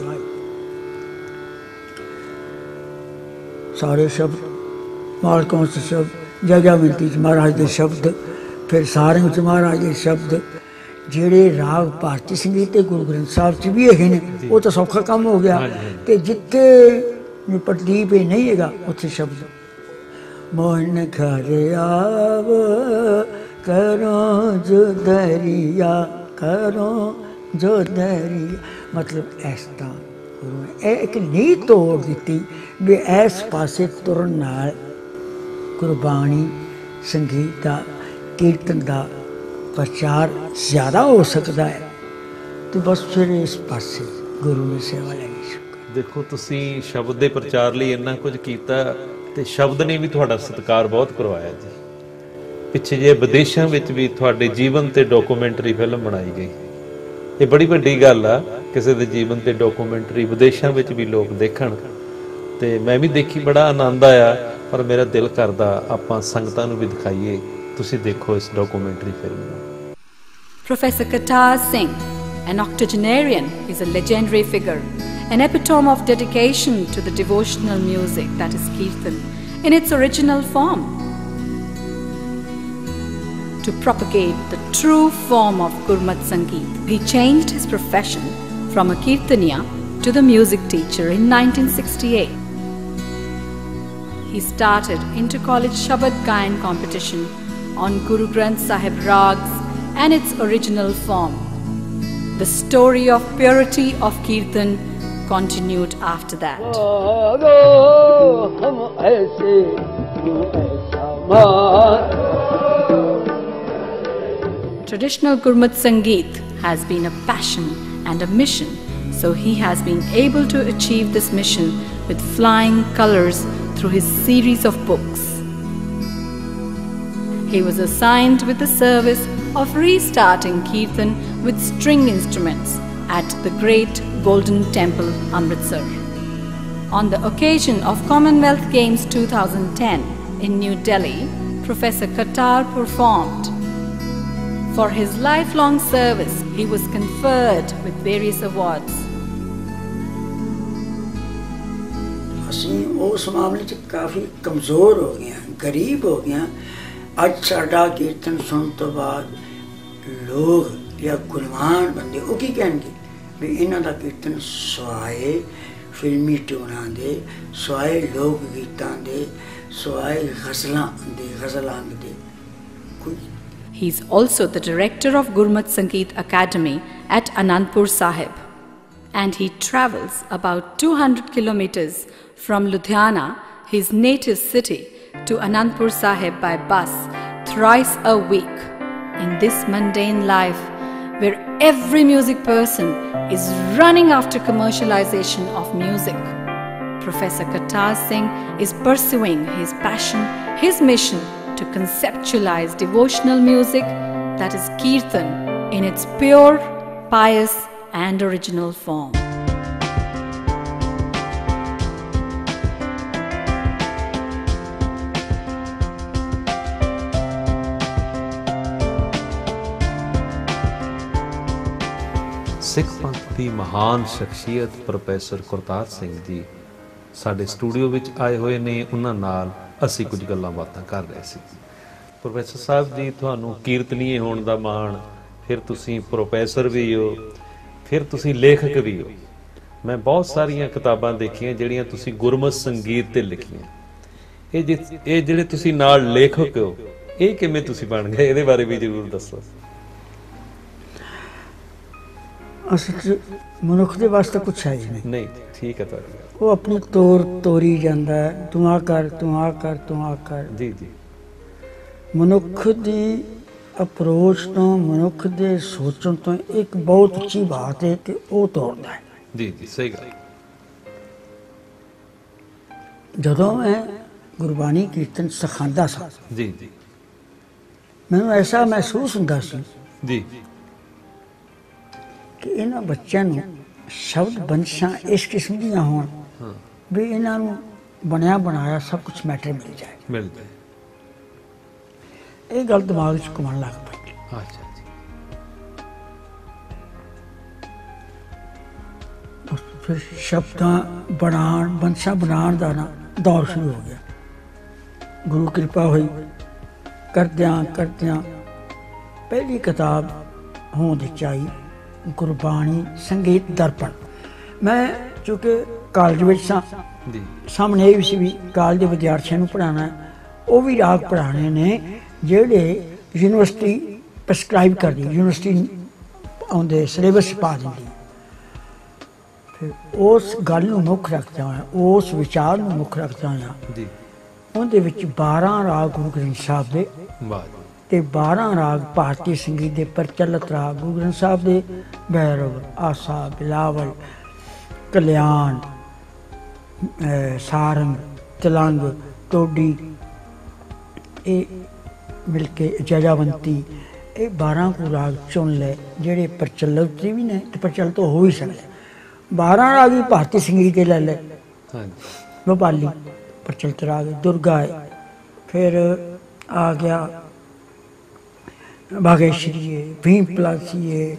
सारे शब्द मालकों से शब्द जगह मिलती महाराज के शब्द, फिर सारे महाराज के शब्द ਜਿਹੜੇ राग भारती संगीत के गुरु ग्रंथ साहब च भी है ने वो तो सौखा काम हो गया। तो जिथे प्रदीप नहीं है उत्थे शब्द मोहन घर आव करो जो दरिया करो जो दरिया। मतलब इस तरह गुरु ने एक नींह तोड़ दी भी इस पासे तुरन नाल गुरबाणी संगीत का कीर्तन का प्रचार ज़्यादा हो सकता है तो बस फिर इस पासे गुरु ने सेवा लेनी शुरू। ਦੇਖੋ ਤੁਸੀਂ ਸ਼ਬਦ ਦੇ ਪ੍ਰਚਾਰ ਲਈ ਇੰਨਾ ਕੁਝ ਕੀਤਾ ਤੇ ਸ਼ਬਦ ਨੇ ਵੀ ਤੁਹਾਡਾ ਸਤਿਕਾਰ ਬਹੁਤ ਕਰਵਾਇਆ ਜੀ। ਪਿੱਛੇ ਜੇ ਵਿਦੇਸ਼ਾਂ ਵਿੱਚ ਵੀ ਤੁਹਾਡੇ ਜੀਵਨ ਤੇ ਡਾਕੂਮੈਂਟਰੀ ਫਿਲਮ ਬਣਾਈ ਗਈ। ਇਹ ਬੜੀ ਵੱਡੀ ਗੱਲ ਆ, ਕਿਸੇ ਦੇ ਜੀਵਨ ਤੇ ਡਾਕੂਮੈਂਟਰੀ ਵਿਦੇਸ਼ਾਂ ਵਿੱਚ ਵੀ ਲੋਕ ਦੇਖਣ ਤੇ ਮੈਂ ਵੀ ਦੇਖੀ, ਬੜਾ ਆਨੰਦ ਆਇਆ। ਪਰ ਮੇਰਾ ਦਿਲ ਕਰਦਾ ਆਪਾਂ ਸੰਗਤਾਂ ਨੂੰ ਵੀ ਦਿਖਾਈਏ। ਤੁਸੀਂ ਦੇਖੋ ਇਸ ਡਾਕੂਮੈਂਟਰੀ ਫਿਲਮ ਨੂੰ। Professor Kartar Singh, an octogenarian, is a legendary figure, an epitome of dedication to the devotional music that is Kirtan in its original form. To propagate the true form of Gurmat Sangeet, he changed his profession from a Kirtaniya to the music teacher in nineteen sixty-eight. He started inter-college Shabad Gayan competition on Guru Granth Sahib Rags and its original form. The story of purity of Kirtan continued after that. Traditional Gurmat Sangeet has been a passion and a mission, so he has been able to achieve this mission with flying colours through his series of books. He was assigned with the service of restarting Kirtan with string instruments at the Great Golden Temple, Amritsar. On the occasion of Commonwealth Games two thousand ten in New Delhi, Professor Kartar performed. For his lifelong service, he was conferred with various awards. ਅਸੀਂ ਉਸ ਮਾਮਲੇ 'ਚ ਕਾਫੀ ਕਮਜ਼ੋਰ ਹੋ ਗਏ, ਗਰੀਬ ਹੋ ਗਏ। ਅੱਜ ਸਾਡਾ ਕੀਰਤਨ ਸੁਣਨ ਤੋਂ ਬਾਅਦ ਲੋਕ ਜਾਂ ਗੁਣਵਾਨ ਬੰਦੇ ਉਹ ਕੀ ਕਹਿਣਗੇ ਵੀ ਇਹਨਾਂ ਦਾ ਕੀਰਤਨ ਸਵਾਏ ਫਿਲਮੀ ਟਿਊਨਾਂ ਦੇ, ਸਵਾਏ ਲੋਕ ਗੀਤਾਂ ਦੇ, ਸਵਾਏ ਗਜ਼ਲਾਂ ਦੇ, ਗਜ਼ਲਾਂ ਦੇ ਕੋਈ। He is also the director of Gurmat Sangeet Academy at Anandpur Sahib, and he travels about two hundred kilometers from Ludhiana, his native city, to Anandpur Sahib by bus thrice a week. In this mundane life, where every music person is running after commercialization of music, Professor Kartar Singh is pursuing his passion, his mission to conceptualize devotional music that is Kirtan in its pure, pious and original form. ਸਿੱਖ ਪੰਥ ਦੀ ਮਹਾਨ ਸ਼ਖਸੀਅਤ professor Kartar Singh ji ਸਾਡੇ studio ਵਿੱਚ ਆਏ ਹੋਏ ਨੇ। ਉਹਨਾਂ ਨਾਲ ਅਸੀਂ ਕੁਝ ਗੱਲਾਂ ਬਾਤਾਂ ਕਰ ਰਹੇ ਸੀ। ਪ੍ਰੋਫੈਸਰ ਸਾਹਿਬ ਜੀ, ਤੁਹਾਨੂੰ ਕੀਰਤਨੀਏ ਹੋਣ ਦਾ ਮਾਣ, ਫਿਰ ਤੁਸੀਂ ਪ੍ਰੋਫੈਸਰ ਵੀ ਹੋ, ਫਿਰ ਤੁਸੀਂ ਲੇਖਕ ਵੀ ਹੋ। ਮੈਂ ਬਹੁਤ ਸਾਰੀਆਂ ਕਿਤਾਬਾਂ ਦੇਖੀਆਂ ਜਿਹੜੀਆਂ ਤੁਸੀਂ ਗੁਰਮਤ ਸੰਗੀਤ ਤੇ ਲਿਖੀਆਂ। ਇਹ ਜਿ ਇਹ ਜਿਹੜੇ ਤੁਸੀਂ ਨਾਲ ਲੇਖਕ ਹੋ, ਇਹ ਕਿਵੇਂ ਤੁਸੀਂ ਬਣ ਗਏ? ਇਹਦੇ ਬਾਰੇ ਵੀ ਜ਼ਰੂਰ ਦੱਸੋ। ਅਸਲ ਮਨੁੱਖ ਦੇ ਵਾਸਤੇ ਕੁਛ ਹੈ ਹੀ ਨਹੀਂ। ਨਹੀਂ, ਠੀਕ ਹੈ ਤੁਹਾਡੀ ਗੱਲ। ਉਹ ਆਪਣੀ ਤੋਰ ਤੋਰੀ ਜਾਂਦਾ ਹੈ, ਤੂੰ ਆ ਕਰ, ਤੂੰ ਆ ਕਰ, ਤੂੰ ਆ ਕਰ। ਜੀ ਜੀ। ਮਨੁੱਖ ਦੀ ਅਪਰੋਚ ਤੋਂ, ਮਨੁੱਖ ਦੇ ਸੋਚਣ ਤੋਂ ਇੱਕ ਬਹੁਤ ਉੱਚੀ ਬਾਤ ਹੈ ਕਿ ਉਹ ਤੋਰਦਾ ਹੈ। ਜੀ ਜੀ, ਸਹੀ ਗੱਲ। ਜਦੋਂ ਮੈਂ ਗੁਰਬਾਣੀ ਕੀਰਤਨ ਸਿਖਾਉਂਦਾ ਸਾਂ, ਜੀ ਜੀ, ਮੈਨੂੰ ਐਸਾ ਮਹਿਸੂਸ ਹੁੰਦਾ ਸੀ ਜੀ ਕਿ ਇਹਨਾਂ ਬੱਚਿਆਂ ਨੂੰ ਸ਼ਬਦ ਬੰਸ਼ਾਂ ਇਸ ਕਿਸਮ ਦੀਆਂ ਹੋਣ ਵੀ ਇਹਨਾਂ ਨੂੰ ਬਣਿਆ ਬਣਾਇਆ ਸਭ ਕੁਝ ਮੈਟਰ ਮਿਲ ਜਾਏ ਮਿਲ ਜਾਏ। ਇਹ ਗੱਲ ਦਿਮਾਗ 'ਚ ਘੁੰਮਣ ਲੱਗ ਪਈ। ਅੱਛਾ ਜੀ। ਫਿਰ ਸ਼ਬਦਾਂ ਬਣਾਉਣ, ਬੰਸ਼ਾਂ ਬਣਾਉਣ ਦਾ ਨਾ ਦੌਰ ਸ਼ੁਰੂ ਹੋ ਗਿਆ। ਗੁਰੂ ਕਿਰਪਾ ਹੋਈ, ਕਰਦਿਆਂ ਕਰਦਿਆਂ ਪਹਿਲੀ ਕਿਤਾਬ ਹੋਂਦ ਵਿੱਚ ਆਈ ਗੁਰਬਾਣੀ ਸੰਗੀਤ ਦਰਪਣ। ਮੈਂ ਚੂँकि ਕਾਲਜ ਵਿੱਚ ਸਾਂ, ਜੀ ਸਾਹਮਣੇ ਇਹ ਵੀ ਸੀ ਵੀ ਕਾਲਜ ਦੇ ਵਿਦਿਆਰਥੀਆਂ ਨੂੰ ਪੜ੍ਹਾਉਣਾ, ਉਹ ਵੀ ਰਾਗ ਪੜ੍ਹਾਉਣੇ ਨੇ ਜਿਹੜੇ ਯੂਨੀਵਰਸਿਟੀ ਪ੍ਰਸਕ੍ਰਾਈਬ ਕਰਦੀ, ਯੂਨੀਵਰਸਿਟੀ ਆਉਂਦੇ ਸਿਲੇਬਸ ਪਾ ਦਿੰਦੀ। ਫਿਰ ਉਸ ਗੱਲ ਨੂੰ ਮੁੱਖ ਰੱਖਦਿਆਂ ਹੋਇਆ, ਉਸ ਵਿਚਾਰ ਨੂੰ ਮੁੱਖ ਰੱਖਦਿਆਂ ਹੋਇਆ ਜੀ ਉਹਦੇ ਵਿੱਚ ਬਾਰਾਂ ਰਾਗ ਗੁਰੂ ਗ੍ਰੰਥ ਸਾਹਿਬ ਦੇ ਵਾਹ ਤੇ ਬਾਰਾਂ ਰਾਗ ਭਾਰਤੀ ਸੰਗੀਤ ਦੇ ਪ੍ਰਚਲਿਤ ਰਾਗ ਗੁਰੂ ਗ੍ਰੰਥ ਸਾਹਿਬ ਦੇ ਭੈਰਵ, ਆਸਾ, ਬਿਲਾਵਲ, ਕਲਿਆਣ, ਸਾਰੰਗ, ਤਲੰਗ, ਟੋਡੀ, ਇਹ ਮਿਲ ਕੇ ਜਜਾਵੰਤੀ, ਇਹ ਬਾਰਾਂ ਕੁ ਰਾਗ ਚੁਣ ਲਏ ਜਿਹੜੇ ਪ੍ਰਚਲਿਤ ਵੀ ਨੇ ਤੇ ਪ੍ਰਚਲਿਤ ਹੋ ਵੀ ਸਕਦੇ। ਬਾਰਾਂ ਰਾਗ ਵੀ ਭਾਰਤੀ ਸੰਗੀਤ ਦੇ ਲੈ ਲਏ। ਭੋਪਾਲੀ ਪ੍ਰਚਲਿਤ ਰਾਗ, ਦੁਰਗਾ ਹੈ, ਫਿਰ ਆ ਗਿਆ ਬਾਗੇਸ਼ਰੀ ਹੈ, ਭੀਮ ਪਲਾਸੀ ਹੈ,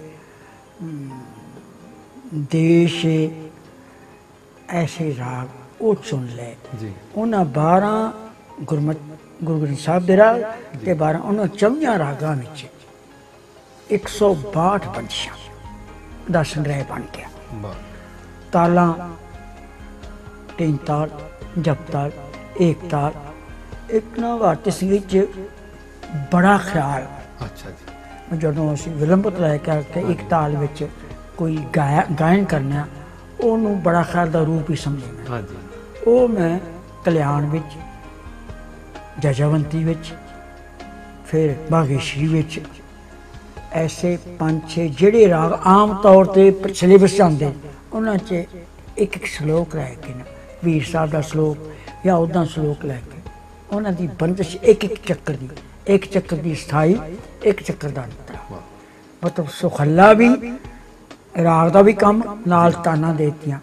ਦੇਸ਼ ਹੈ, ਐਸੇ ਰਾਗ ਉਹ ਚੁਣ ਲਏ। ਉਹਨਾਂ ਬਾਰਾਂ ਗੁਰਮਤ ਗੁਰੂ ਗ੍ਰੰਥ ਸਾਹਿਬ ਦੇ ਰਾਗ ਤੇ ਬਾਰਾਂ ਉਹਨਾਂ ਚੌਵੀਆਂ ਰਾਗਾਂ ਵਿੱਚ ਇੱਕ ਸੌ ਬਾਹਠ ਬੰਦਿਸ਼ਾਂ ਦਾ ਸੰਗ੍ਰਹਿ ਬਣ ਗਿਆ। ਤਾਲਾਂ, ਤਿੰਨ ਤਾਲ, ਜਪ ਤਾਲ, ਏਕ ਤਾਲ। ਇੱਕ ਨਾ ਭਾਰਤੀ ਸੰਗੀਤ 'ਚ ਬੜਾ ਖਿਆਲ, ਅੱਛਾ ਜੀ, ਜਦੋਂ ਅਸੀਂ ਵਿਲੰਬਤ ਲੈ ਕੇ ਇੱਕ ਤਾਲ ਵਿੱਚ ਕੋਈ ਗਾਇਆ ਗਾਇਨ ਕਰਨਾ, ਉਹਨੂੰ ਬੜਾ ਖਿਆਲ ਦਾ ਰੂਪ ਹੀ ਸਮਝਣਾ। ਹਾਂਜੀ, ਉਹ ਮੈਂ ਕਲਿਆਣ ਵਿੱਚ, ਜਜਾਵੰਤੀ ਵਿੱਚ, ਫਿਰ ਬਾਗੇਸ਼ਰੀ ਵਿੱਚ, ਐਸੇ ਪੰਜ ਛੇ ਜਿਹੜੇ ਰਾਗ ਆਮ ਤੌਰ 'ਤੇ ਸਿਲੇਬਸ 'ਚ ਆਉਂਦੇ ਉਹਨਾਂ 'ਚ ਇੱਕ ਇੱਕ ਸ਼ਲੋਕ ਲੈ ਕੇ ਨਾ, ਵੀਰ ਸਾਹਿਬ ਦਾ ਸ਼ਲੋਕ ਜਾਂ ਉੱਦਾਂ ਸ਼ਲੋਕ ਲੈ ਕੇ ਉਹਨਾਂ ਦੀ ਬੰਦਿਸ਼ ਇੱਕ ਇੱਕ ਚੱਕਰ ਦੀ, ਇੱਕ ਚੱਕਰ ਦੀ ਸਥਾਈ, ਇੱਕ ਚੱਕਰ ਦਾ ਅੰਤਰਾ, ਮਤਲਬ ਸੁਖੱਲਾ ਵੀ ਰਾਗ ਦਾ ਵੀ ਕੰਮ ਨਾਲ ਤਾਨਾਂ ਦੇ ਦਿੱਤੀਆਂ।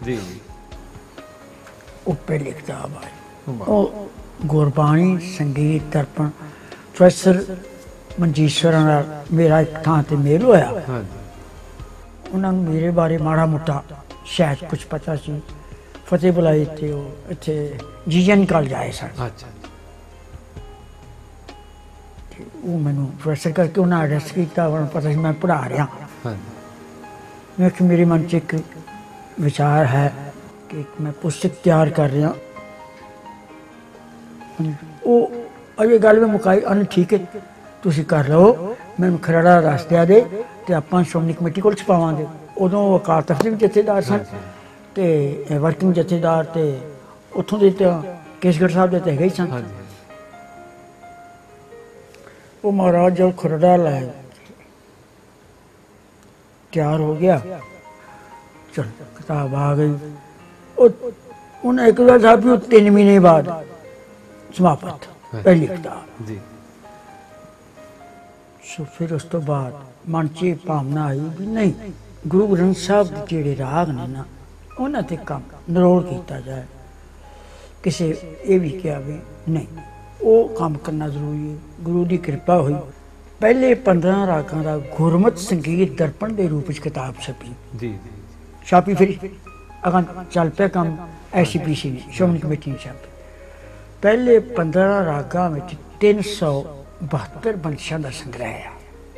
ਉੱਪਰ ਲਿਖਦਾ ਬਾਈ ਉਹ ਗੁਰਬਾਣੀ ਸੰਗੀਤ ਦਰਪਣ ਪ੍ਰੋਫੈਸਰ ਮਨਜੀਸ਼ਵਰ ਨਾਲ ਮੇਰਾ ਇੱਕ ਥਾਂ ਤੇ ਮੇਲ ਹੋਇਆ। ਉਹਨਾਂ ਨੂੰ ਮੇਰੇ ਬਾਰੇ ਮਾੜਾ ਮੋਟਾ ਸ਼ਾਇਦ ਕੁਝ ਪਤਾ ਸੀ। ਫਤਿਹ ਬੁਲਾਏ ਇੱਥੇ, ਉਹ ਇੱਥੇ ਜੀਜਨ ਕਾਲਜ ਆਏ ਸਨ। ਉਹ ਮੈਨੂੰ ਪ੍ਰੋਫੈਸਰ ਕਰਕੇ ਉਹਨਾਂ ਐਡਰੈਸ ਕੀਤਾ, ਉਹਨਾਂ ਨੂੰ ਪਤਾ ਸੀ ਮੈਂ ਪੜ੍ਹਾ ਰਿਹਾ। ਮੈਂ ਕਿ ਮੇਰੇ ਮਨ 'ਚ ਇੱਕ ਵਿਚਾਰ ਹੈ ਕਿ ਮੈਂ ਪੁਸਤਕ ਤਿਆਰ ਕਰ ਰਿਹਾ। ਉਹ ਅਜੇ ਗੱਲ ਵੀ ਮੁਕਾਈ, ਉਹਨੇ ਠੀਕ ਹੈ ਤੁਸੀਂ ਕਰ ਲਓ, ਮੈਨੂੰ ਖਰੜਾ ਦੱਸ ਦਿਆ ਦੇ ਤੇ ਆਪਾਂ ਸ਼੍ਰੋਮਣੀ ਕਮੇਟੀ ਕੋਲ ਛਪਾਵਾਂਗੇ। ਉਦੋਂ ਅਕਾਲ ਤਖ਼ਤ ਦੇ ਵੀ ਜਥੇਦਾਰ ਸਨ ਤੇ ਵਰਕਿੰਗ ਜਥੇਦਾਰ ਤੇ ਉੱਥੋਂ ਦੇ ਤਾਂ ਕੇਸਗੜ੍ਹ ਸਾਹਿਬ ਦੇ ਤਾਂ ਹੈਗੇ ਹੀ ਸਨ। ਉਹ ਮਹਾਰਾਜ ਜਦ ਖਰੜਾ ਲੈ ਤਿਆਰ ਹੋ ਗਿਆ, ਚਲ ਕਿਤਾਬ ਆ ਗਈ। ਉਹ ਉਹਨੇ ਇੱਕ ਵਾਰ ਸਾਹਿਬ ਵੀ ਤਿੰਨ ਮਹੀਨੇ ਬਾਅਦ ਸਮਾਪਤ ਪਹਿਲੀ ਕਿਤਾਬ ਜੀ। ਸੋ ਫਿਰ ਉਸ ਤੋਂ ਬਾਅਦ ਮਨ 'ਚ ਭਾਵਨਾ ਆਈ ਵੀ ਨਹੀਂ, ਗੁਰੂ ਗ੍ਰੰਥ ਸਾਹਿਬ ਦੇ ਜਿਹੜੇ ਰਾਗ ਨੇ ਨਾ ਉਹਨਾਂ 'ਤੇ ਕੰਮ ਨਿਰੋਲ ਕੀਤਾ ਜਾਏ। ਕਿਸੇ ਇਹ ਵੀ ਕਿਹਾ ਵੀ ਨਹੀਂ, ਉਹ ਕੰਮ ਕਰਨਾ ਜ਼ਰੂਰੀ ਹੈ। ਗੁਰੂ ਦੀ ਕਿਰਪਾ ਹੋਈ, ਪਹਿਲੇ ਪੰਦਰਾਂ ਰਾਗਾਂ ਦਾ ਗੁਰਮਤ ਸੰਗੀਤ ਦਰਪਣ ਦੇ ਰੂਪ ਵਿੱਚ ਕਿਤਾਬ ਛਪੀ ਜੀ। ਛਾਪੀ ਫਿਰ ਅਗਾਂ ਚੱਲ ਪਿਆ ਕੰਮ, ਐਸੀ ਪੀਸੀ ਨੇ ਸ਼੍ਰੋਮਣੀ ਕਮੇਟੀ ਨੇ ਛਾਪੀ। ਪਹਿਲੇ ਪੰਦਰਾਂ ਰਾਗਾਂ ਵਿੱਚ ਤਿੰਨ ਸੌ ਬਹੱਤਰ ਬੰਦਿਸ਼ਾਂ ਦਾ ਸੰਗ੍ਰਹਿ ਆ।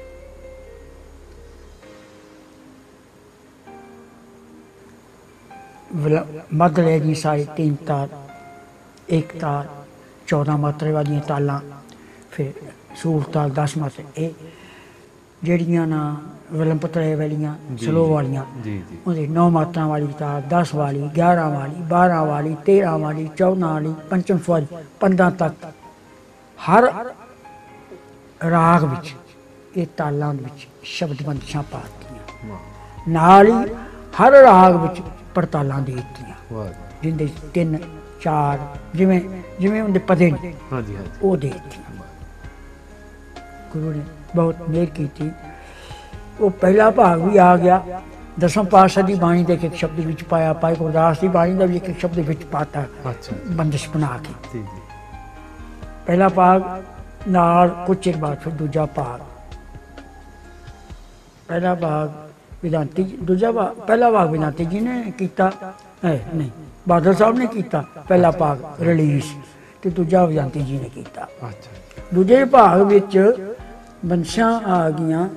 ਮੱਧ ਲੈ ਜੀ ਸਾਰੇ ਤਿੰਨ ਤਾਲ, ਇੱਕ ਤਾਲ, ਚੌਦਾਂ ਮਾਤਰੇ ਵਾਲੀਆਂ ਤਾਲਾਂ, ਫਿਰ ਸੂਰ ਤਾਲ, ਦਸ ਮਾਤਰੇ। ਇਹ ਜਿਹੜੀਆਂ ਨਾ ਵਿਲੰਬਤਰੇ ਵਾਲੀਆਂ ਸਲੋ ਵਾਲੀਆਂ, ਉਹਦੇ ਨੌ ਮਾਤਰਾ ਵਾਲੀ ਤਾਲ, ਦਸ ਵਾਲੀ, ਗਿਆਰਾਂ ਵਾਲੀ, ਬਾਰਾਂ ਵਾਲੀ, ਤੇਰਾਂ ਵਾਲੀ, ਚੌਦਾਂ ਵਾਲੀ, ਪੰਚਮ ਸਵਾਰੀ, ਪੰਦਰਾਂ ਤੱਕ ਹਰ ਰਾਗ ਵਿੱਚ ਇਹ ਤਾਲਾਂ ਵਿੱਚ ਸ਼ਬਦ ਬੰਦਿਸ਼ਾਂ ਪਾ ਦਿੱਤੀਆਂ। ਨਾਲ ਹੀ ਹਰ ਰਾਗ ਵਿੱਚ ਪੜਤਾਲਾਂ ਦੇ ਦਿੱਤੀਆਂ, ਜਿਹਦੇ ਤਿੰਨ ਚਾਰ ਜਿਵੇਂ ਜਿਵੇਂ ਉਹਦੇ ਪਦੇ ਨੇ ਉਹ ਦੇ ਦਿੱਤੀਆਂ। ਗੁਰੂ ਨੇ ਬਹੁਤ ਮਿਹਰ ਕੀਤੀ। ਉਹ ਪਹਿਲਾ ਭਾਗ ਵੀ ਆ ਗਿਆ, ਦਸਮ ਪਾਤਸ਼ਾਹ ਦੀ ਬਾਣੀ ਦੇ ਇੱਕ ਸ਼ਬਦ ਵਿੱਚ ਪਾਇਆ, ਭਾਈ ਗੁਰਦਾਸ ਦੀ ਬਾਣੀ ਦਾ ਵੀ ਇੱਕ ਸ਼ਬਦ ਵਿੱਚ ਪਾਤਾ ਬੰਦਿਸ਼ ਬਣਾ ਕੇ। ਪਹਿਲਾ ਭਾਗ ਨਾਲ ਕੁਝ ਚਿਰ ਬਾਅਦ ਫਿਰ ਦੂਜਾ ਭਾਗ। ਪਹਿਲਾ ਭਾਗ ਵਿਦਾਂਤੀ, ਦੂਜਾ ਭਾਗ ਪਹਿਲਾ ਭਾਗ ਵਿਦਾਂਤੀ ਜੀ ਨੇ ਕੀਤਾ ਹੈ, ਨਹੀਂ ਬਾਦਲ ਸਾਹਿਬ ਨੇ ਕੀਤਾ ਪਹਿਲਾ ਭਾਗ ਰਿਲੀਜ਼, ਤੇ ਦੂਜਾ ਵਿਦਾਂਤੀ ਜੀ ਨੇ ਕੀਤਾ। ਦੂਜੇ ਭਾਗ ਵਿੱਚ ਬੰਦਿਸ਼ਾਂ ਆ ਗਈਆਂ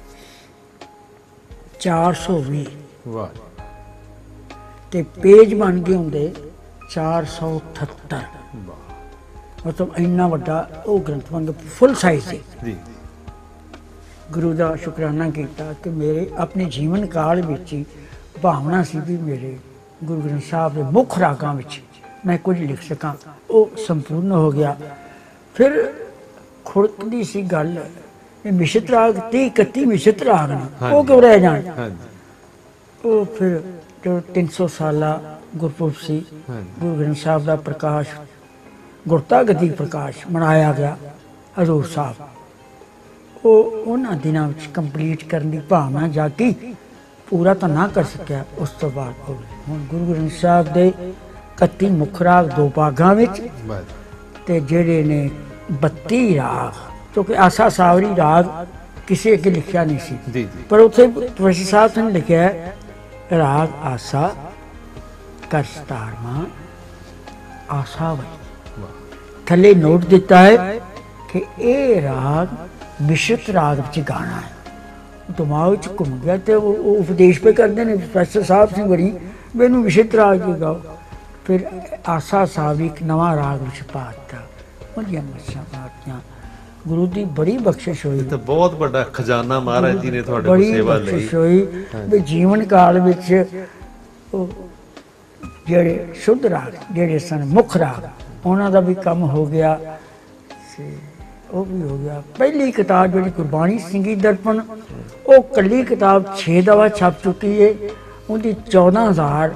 ਚਾਰ ਸੌ ਵੀਹ ਤੇ ਪੇਜ ਬਣ ਗਏ ਹੁੰਦੇ ਚਾਰ ਸੌ ਅਠੱਤਰ। ਮਤਲਬ ਇੰਨਾ ਵੱਡਾ ਉਹ ਗ੍ਰੰਥ ਬਣ ਗਿਆ, ਫੁੱਲ ਸਾਈਜ਼ ਸੀ। ਗੁਰੂ ਦਾ ਸ਼ੁਕਰਾਨਾ ਕੀਤਾ ਕਿ ਮੇਰੇ ਆਪਣੇ ਜੀਵਨ ਕਾਲ ਵਿੱਚ ਹੀ ਭਾਵਨਾ ਸੀ ਵੀ ਮੇਰੇ ਗੁਰੂ ਗ੍ਰੰਥ ਸਾਹਿਬ ਦੇ ਮੁੱਖ ਰਾਗਾਂ ਵਿੱਚ ਮੈਂ ਕੁਝ ਲਿਖ ਸਕਾਂ। ਉਹ ਸੰਪੂਰਨ ਹੋ ਗਿਆ। ਫਿਰ ਖੁੜਕਦੀ ਸੀ ਗੱਲ, ਇਹ ਮਿਸ਼ਤ ਰਾਗ ਤੀਹ ਇਕੱਤੀ ਮਿਸ਼ਤ ਰਾਗ ਨੇ, ਉਹ ਕਿਉਂ ਰਹਿ ਜਾਣ। ਹਾਂਜੀ ਉਹ ਫਿਰ ਜੋ ਤਿੰਨ ਸੌ ਸਾਲਾ ਗੁਰਪੁਰਬ ਸੀ, ਗੁਰੂ ਗ੍ਰੰਥ ਸਾਹਿਬ ਦਾ ਪ੍ਰਕਾਸ਼, ਗੁਰਤਾਗਦੀ ਪ੍ਰਕਾਸ਼ ਮਨਾਇਆ ਗਿਆ ਹਜ਼ੂਰ ਸਾਹਿਬ, ਉਹ ਉਹਨਾਂ ਦਿਨਾਂ ਵਿੱਚ ਕੰਪਲੀਟ ਕਰਨ ਦੀ ਭਾਵਨਾ ਜਾਗੀ, ਪੂਰਾ ਤਾਂ ਨਾ ਕਰ ਸਕਿਆ। ਉਸ ਤੋਂ ਬਾਅਦ ਹੁਣ ਗੁਰੂ ਗ੍ਰੰਥ ਸਾਹਿਬ ਦੇ ਇਕੱਤੀ ਮੁੱਖ ਰਾਗ ਦੋ ਭਾਗਾਂ ਵਿੱਚ, ਤੇ ਜਿਹੜੇ ਨੇ ਬੱਤੀ ਰਾਗ, ਕਿਉਂਕਿ ਆਸਾ ਸਾਵਰੀ ਰਾਗ ਕਿਸੇ ਅੱਗੇ ਲਿਖਿਆ ਨਹੀਂ ਸੀ ਜੀ ਜੀ ਪਰ ਉੱਥੇ ਪ੍ਰੋਫੈਸਰ ਸਾਹਿਬ ਨੇ ਲਿਖਿਆ ਹੈ ਰਾਗ ਆਸਾ ਕਰ ਸਤਾਰਵਾਂ ਆਸਾ ਵਈ। ਥੱਲੇ ਨੋਟ ਦਿੱਤਾ ਹੈ ਕਿ ਇਹ ਰਾਗ ਮਿਸ਼ਰਤ ਰਾਗ ਵਿੱਚ ਗਾਣਾ ਹੈ। ਦਿਮਾਗ ਵਿੱਚ ਘੁੰਮ ਗਿਆ ਤੇ ਉਹ ਉਹ ਉਪਦੇਸ਼ ਪੇ ਕਰਦੇ ਨੇ ਪ੍ਰੋਫੈਸਰ ਸਾਹਿਬ ਸਿੰਘ ਵਰੀ, ਮੈਨੂੰ ਮਿਸ਼ਰਤ ਰਾਗ ਜੀ ਗਾਓ। ਫਿਰ ਆਸਾ ਸਾਹਿਬ ਇੱਕ ਨਵਾਂ ਰਾਗ ਵਿੱਚ ਪਾਤਾ, ਉਹਦੀਆਂ ਮੱਛਾਂ ਪਾਤੀਆਂ। ਗੁਰੂ ਦੀ ਬੜੀ ਬਖਸ਼ਿਸ਼ ਹੋਈ, ਤੇ ਬਹੁਤ ਵੱਡਾ ਖਜ਼ਾਨਾ ਮਹਾਰਾਜ ਜੀ ਨੇ ਤੁਹਾਡੇ ਕੋਲ ਬੜੀ ਸੇਵਾ ਲਈ। ਬਖਸ਼ਿਸ਼ ਹੋਈ ਵੀ ਜੀਵਨ ਕਾਲ ਵਿੱਚ ਉਹ ਜਿਹੜੇ ਸ਼ੁੱਧ ਰਾਗ ਜਿਹੜੇ ਸਨ ਮੁੱਖ ਰਾਗ, ਉਹਨਾਂ ਦਾ ਵੀ ਕੰਮ ਹੋ ਗਿਆ ਤੇ ਉਹ ਵੀ ਹੋ ਗਿਆ। ਪਹਿਲੀ ਕਿਤਾਬ ਜਿਹੜੀ ਗੁਰਬਾਣੀ ਸੰਗੀਤ ਦਰਪਣ, ਉਹ ਕੱਲੀ ਕਿਤਾਬ ਛੇ ਦਫਾ ਛਪ ਚੁੱਕੀ ਹੈ, ਉਹਦੀ ਚੌਦਾਂ ਹਜ਼ਾਰ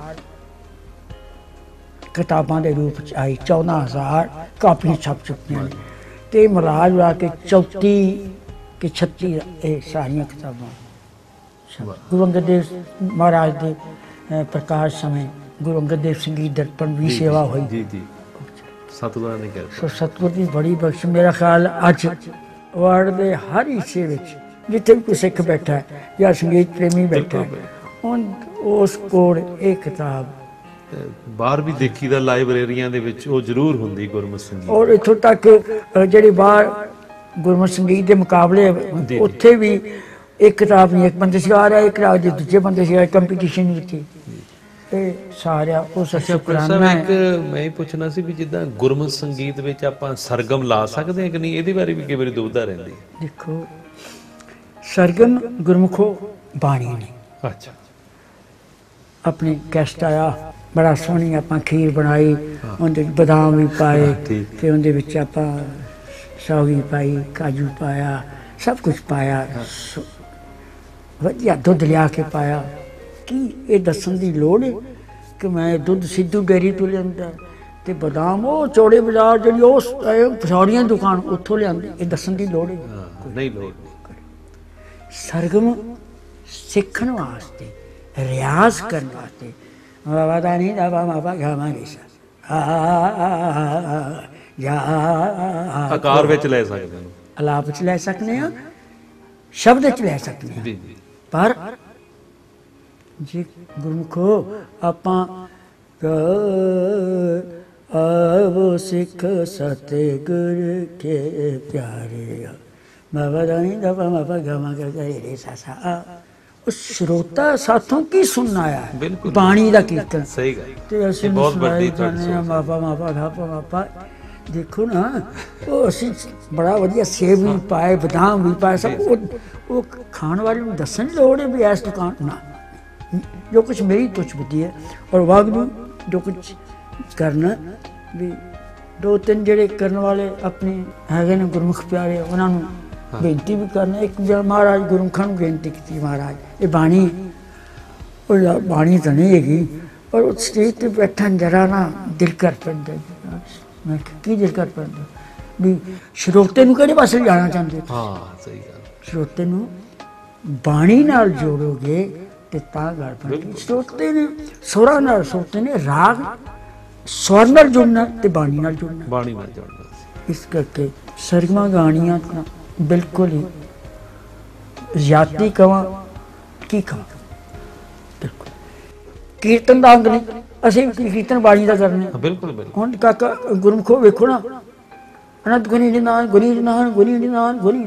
ਕਿਤਾਬਾਂ ਦੇ ਰੂਪ ਚ ਆਈ, ਚੌਦਾਂ ਹਜ਼ਾਰ ਕਾਪੀਆਂ ਛਪ ਚੁੱਕੀਆਂ ਨੇ, ਤੇ ਮਹਾਰਾਜ ਲਾ ਕੇ ਚੌਥੀ ਕਿ ਛੱਤੀ ਇਹ ਸਾਰੀਆਂ ਕਿਤਾਬਾਂ ਗੁਰੂ ਅੰਗਦ ਦੇਵ ਮਹਾਰਾਜ ਦੇ ਅਹ, ਪ੍ਰਕਾਸ਼ ਸਮੇਂ ਗੁਰੂ ਅੰਗਦ ਦੇਵ ਸੰਗੀਤ ਦਰਪਣ ਵੀ ਸੇਵਾ ਹੋਈ। ਜੀ ਜੀ ਸਤਿਗੁਰਾਂ ਨੇ ਕਿਹਾ। ਸੋ ਸਤਿਗੁਰ ਦੀ ਬੜੀ ਬਖਸ਼। ਮੇਰਾ ਖਿਆਲ ਅੱਜ ਵਰਲਡ ਦੇ ਹਰ ਹਿੱਸੇ ਵਿੱਚ ਜਿੱਥੇ ਵੀ ਕੋਈ ਸਿੱਖ ਬੈਠਾ ਹੈ ਜਾਂ ਸੰਗੀਤ ਪ੍ਰੇਮੀ ਬੈਠਾ ਹੈ, ਉਹ ਉਸ ਕੋਲ ਇਹ ਕਿਤਾਬ ਬਾਹਰ ਵੀ ਦੇਖੀ ਦਾ ਲਾਇਬ੍ਰੇਰੀਆਂ ਦੇ ਵਿੱਚ ਉਹ ਜ਼ਰੂਰ ਹੁੰਦੀ ਗੁਰਮਤਿ ਸੰਗੀਤ। ਔਰ ਇੱਥੋਂ ਤੱਕ ਅ, ਜਿਹੜੀ ਬਾਹਰ ਗੁਰਮਤਿ ਸੰਗੀਤ ਦੇ ਮੁਕਾਬਲੇ ਉੱਥੇ ਵੀ ਇੱਕ ਕਿਤਾਬ ਨਹੀਂ, ਇੱਕ ਬੰਦੇ ਸਿਖਾ ਰਿਹਾ, ਇੱਕ ਰਾਗ ਦੇ ਦੂਜੇ ਬੰਦੇ ਸਿਖਾ, ਕੰਪੀਟੀਸ਼ਨ ਵਿੱਚ ਇਹ ਸਾਰਿਆ ਉਸ ਸ਼ੁਕਰਾਨਾ ਹੈ। ਇੱਕ ਮੈਂ ਹੀ ਪੁੱਛਣਾ ਸੀ ਵੀ ਜਿੱਦਾਂ ਗੁਰਮਤਿ ਸੰਗੀਤ ਵਿੱਚ ਆਪਾਂ ਸਰਗਮ ਲਾ ਸਕਦੇ ਹਾਂ ਕਿ ਨਹੀਂ, ਇਹਦੇ ਬਾਰੇ ਵੀ ਕਈ ਵਾਰੀ ਦੁਵਿਧਾ ਰਹਿੰਦੀ ਹੈ। ਦੇਖੋ ਸਰਗਮ ਗੁਰਮੁਖੋ ਬਾਣੀ ਨੇ। ਅੱਛਾ ਆਪਣੀ ਗੈਸਟ ਆਇਆ, ਬੜਾ ਸੋਹਣੀ ਆਪਾਂ ਖੀਰ ਬਣਾਈ, ਉਹਦੇ ਵਿੱਚ ਬਦਾਮ ਵੀ ਪਾਏ ਤੇ ਉਹਦੇ ਵਿੱਚ ਆਪਾਂ ਸੌਗੀ ਪਾਈ, ਕਾਜੂ ਪਾਇਆ, ਸਭ ਕੁਝ ਪਾਇਆ, ਵਧੀਆ ਦੁੱਧ ਲਿਆ ਕੇ ਪਾਇਆ। ਕੀ ਇਹ ਦੱਸਣ ਦੀ ਲੋੜ ਹੈ ਕਿ ਮੈਂ ਦੁੱਧ ਸਿੱਧੂ ਡੇਅਰੀ ਤੋਂ ਲਿਆਂਦਾ ਤੇ ਬਦਾਮ ਉਹ ਚੌੜੇ ਬਾਜ਼ਾਰ ਜਿਹੜੀ ਉਹ ਪਸੌੜੀਆਂ ਦੁਕਾਨ ਉੱਥੋਂ ਲਿਆਂਦੇ, ਇਹ ਦੱਸਣ ਦੀ ਲੋੜ ਹੈ? ਨਹੀਂ ਲੋੜ। ਸਰਗਮ ਸਿੱਖਣ ਵਾਸਤੇ, ਰਿਆਜ਼ ਕਰਨ ਵਾਸਤੇ, ਬਾਬਾ ਦਾ ਨਹੀਂ ਦਾ ਬਾਬਾ ਗਾਵਾਂ ਨਹੀਂ ਸਾ ਜਾਂ ਆਕਾਰ ਵਿੱਚ ਲੈ ਸਕਦੇ ਹਾਂ, ਅਲਾਪ ਵਿੱਚ ਲੈ ਸਕਦੇ ਹਾਂ, ਸ਼ਬਦ ਵਿੱਚ ਲੈ ਸਕਦੇ ਹਾਂ। ਜੀ ਜੀ ਪਰ ਜੇ ਗੁਰਮੁਖੋ ਆਪਾਂ ਆਵੋ ਸਿੱਖ ਸਤਿਗੁਰ ਕੇ ਪਿਆਰੇ, ਬਾਬਾ ਦਾ ਨਹੀਂ ਦਾ ਬਾਬਾ ਗਾਵਾਂ ਗਾ ਰੇ ਸਾ ਸਾ, ਉਹ ਸਰੋਤਾ ਸਾਥੋਂ ਕੀ ਸੁਣਨਾ ਆਇਆ, ਬਾਣੀ ਦਾ ਕੀਰਤਨ। ਸਹੀ ਗੱਲ। ਤੇ ਅਸੀਂ ਬਹੁਤ ਵੱਡੀ ਤੁਹਾਡੀ ਮਾਪਾ ਮਾਪਾ ਮਾਪਾ ਮਾਪਾ ਦੇਖੋ ਨਾ, ਉਹ ਅਸੀਂ ਬੜਾ ਵਧੀਆ ਸੇਬ ਵੀ ਪਾਏ, ਬਦਾਮ ਵੀ ਪਾਏ, ਸਭ ਉਹ ਉਹ ਖਾਣ ਵਾਲੇ ਨੂੰ ਦੱਸਣ ਦੀ ਲੋੜ ਹੈ ਵੀ ਇਸ ਦੁਕਾਨ ਨਾ, ਜੋ ਕੁਛ ਮੇਰੀ ਤੁਛ ਬੁੱਧੀ ਹੈ ਔਰ ਵਾਗੂ ਜੋ ਕੁਛ ਕਰਨਾ ਵੀ ਦੋ ਤਿੰਨ ਜਿਹੜੇ ਕਰਨ ਵਾਲੇ ਆਪਣੇ ਹੈਗੇ ਨੇ ਗੁਰਮੁਖ ਪਿਆਰੇ, ਉਹਨਾਂ ਨੂੰ ਬੇਨਤੀ ਵੀ ਕਰਨਾ। ਇੱਕ ਮਹਾਰਾਜ ਗੁਰਮੁਖਾਂ ਨੂੰ ਬੇਨਤੀ ਕੀਤੀ, ਮਹਾਰਾਜ ਇਹ ਬਾਣੀ, ਉਹ ਬਾਣੀ ਤਾਂ ਨਹੀਂ ਹੈਗੀ ਪਰ ਉਹ ਸਟੇਜ ਤੇ ਬੈਠਣ ਜਰਾ ਨਾ ਦਿਲ ਕਰ ਪੈਂਦਾ। ਮੈਂ ਕੀ ਦਿਲ ਕਰ ਪੈਂਦਾ ਵੀ ਸਰੋਤੇ ਨੂੰ ਕਿਹੜੇ ਪਾਸੇ ਜਾਣਾ ਚਾਹੁੰਦੇ? ਹਾਂ ਸਹੀ ਗੱਲ। ਸਰੋਤੇ ਨੂੰ ਬਾਣੀ ਨਾਲ ਜੋੜੋਗੇ ਤੇ ਤਾਂ ਗੱਲ ਬਣੇਗੀ। ਸਰੋਤੇ ਨੇ ਸੁਰਾਂ ਨਾਲ, ਸਰੋਤੇ ਨੇ ਰਾਗ ਸਵਰ ਨਾਲ ਜੁੜਨਾ ਤੇ ਬਾਣੀ ਨਾਲ ਜੁੜਨਾ, ਬਾਣੀ ਨਾਲ ਜੁੜਨਾ। ਇਸ ਕਰਕੇ ਸਰਗਮਾਂ ਗਾਣੀਆਂ ਤਾਂ ਬਿਲਕੁਲ ਹੀ ਜ਼ਿਆਦਤੀ ਕਵਾਂ ਕੀ ਕਵਾਂ, ਬਿਲਕੁਲ ਕੀਰਤਨ ਦਾ ਅੰਗ ਨਹੀਂ। ਅਸੀਂ ਕੀਰਤਨ ਬਾਣੀ ਦਾ ਕਰਨੇ। ਬਿਲਕੁਲ ਬਿਲਕੁਲ। ਹੁਣ ਕਾਕਾ ਗੁਰਮੁਖੋ ਵੇਖੋ ਨਾ, ਅਨੰਤ ਗੁਣੀ ਦੇ ਨਾਲ ਗੁਣੀ ਦੇ ਨਾਲ ਗੁਣੀ ਦੇ ਨਾਲ ਗੁਣੀ,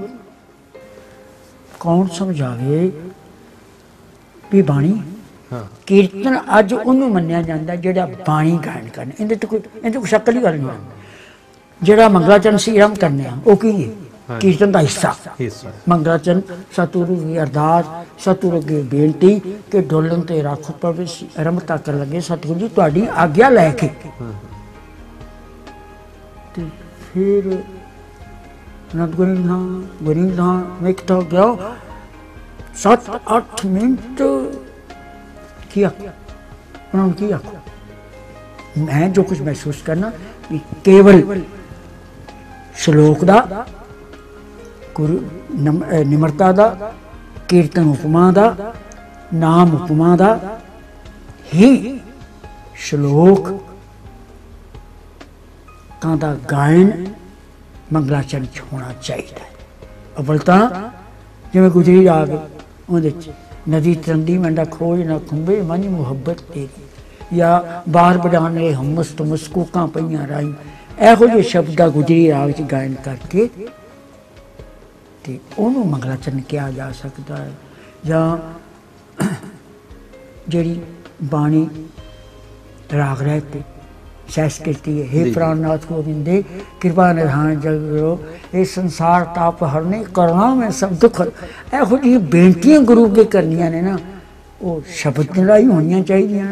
ਕੌਣ ਸਮਝਾਵੇ ਵੀ ਬਾਣੀ ਹਾਂ ਕੀਰਤਨ ਅੱਜ ਉਹਨੂੰ ਮੰਨਿਆ ਜਾਂਦਾ ਜਿਹੜਾ ਬਾਣੀ ਗਾਇਨ ਕਰਨਾ। ਇਹਦੇ ਤੇ ਕੋਈ ਇਹਦੇ ਕੋਈ ਸ਼ੱਕ ਦੀ ਗੱਲ ਨਹੀਂ। ਜਿਹੜਾ ਮੰਗਲਾਚਰਨ ਸੀ ਆਰੰਭ ਕਰਨੇ ਆ ਉਹ ਕੀ ਹੈ? ਕੀਰਤਨ ਦਾ ਹਿੱਸਾ। ਮੰਗਲਾਚਰਨ ਸਤਿਗੁਰੂ ਦੀ ਅਰਦਾਸ, ਸਤਿਗੁਰੂ ਅੱਗੇ ਬੇਨਤੀ ਕਿ ਡੋਲਣ ਤੇ ਰੱਖ ਪਵੇ, ਆਰੰਭਤਾ ਕਰਨ ਲੱਗੇ ਸਤਿਗੁਰੂ ਜੀ ਤੁਹਾਡੀ ਆਗਿਆ ਲੈ ਕੇ। ਤੇ ਫਿਰ ਅਨੰਦ ਗੁਰੀ ਦਾ ਗੁਰੀ ਦਾ ਮੈਂ ਕਿਤਾ ਗਿਆ ਸੱਤ ਅੱਠ ਮਿੰਟ ਕੀ ਆਖਿਆ ਉਹਨਾਂ ਨੂੰ ਕੀ ਆਖੋ मैं जो कुछ महसूस करना कि केवल श्लोक दा गुरु नम, निमरता दा कीर्तन उपमा दा नाम उपमा दा ही श्लोक का दा गायन मंगलाचरण च होना चाहिए। अव्वल तां जिवें गुजरी राग उहदे च नदी तरंदी मंडा खोज ना खुंबे मन मुहब्बत तेरी या बार बजाने हमस तुमस कूकां पईयां राई ਇਹੋ ਜਿਹੇ ਸ਼ਬਦਾਂ ਗੁਜਰੀ ਰਾਗ ਚ ਗਾਇਨ ਕਰਕੇ ਤੇ ਉਹਨੂੰ ਮੰਗਲਾਚਰਨ ਕਿਹਾ ਜਾ ਸਕਦਾ ਹੈ। ਜਾਂ ਜਿਹੜੀ ਬਾਣੀ ਰਾਗ ਰਹਿਤ ਤੇ ਸਹਿਸ ਕੀਤੀ ਹੈ हे प्राणनाथ गोविंदे कृपा निधान जग गुरु ਇਹ ਸੰਸਾਰ ਤਾਪ ਹਰਨੇ ਕਰਨਾ ਮੈਂ ਸਭ ਦੁੱਖ ਇਹੋ ਜਿਹੀ ਬੇਨਤੀਆਂ ਗੁਰੂ ਅੱਗੇ ਕਰਨੀਆਂ ਨੇ ਨਾ ਉਹ ਸ਼ਬਦ ਨਾਲ ਹੀ ਹੋਣੀਆਂ ਚਾਹੀਦੀਆਂ।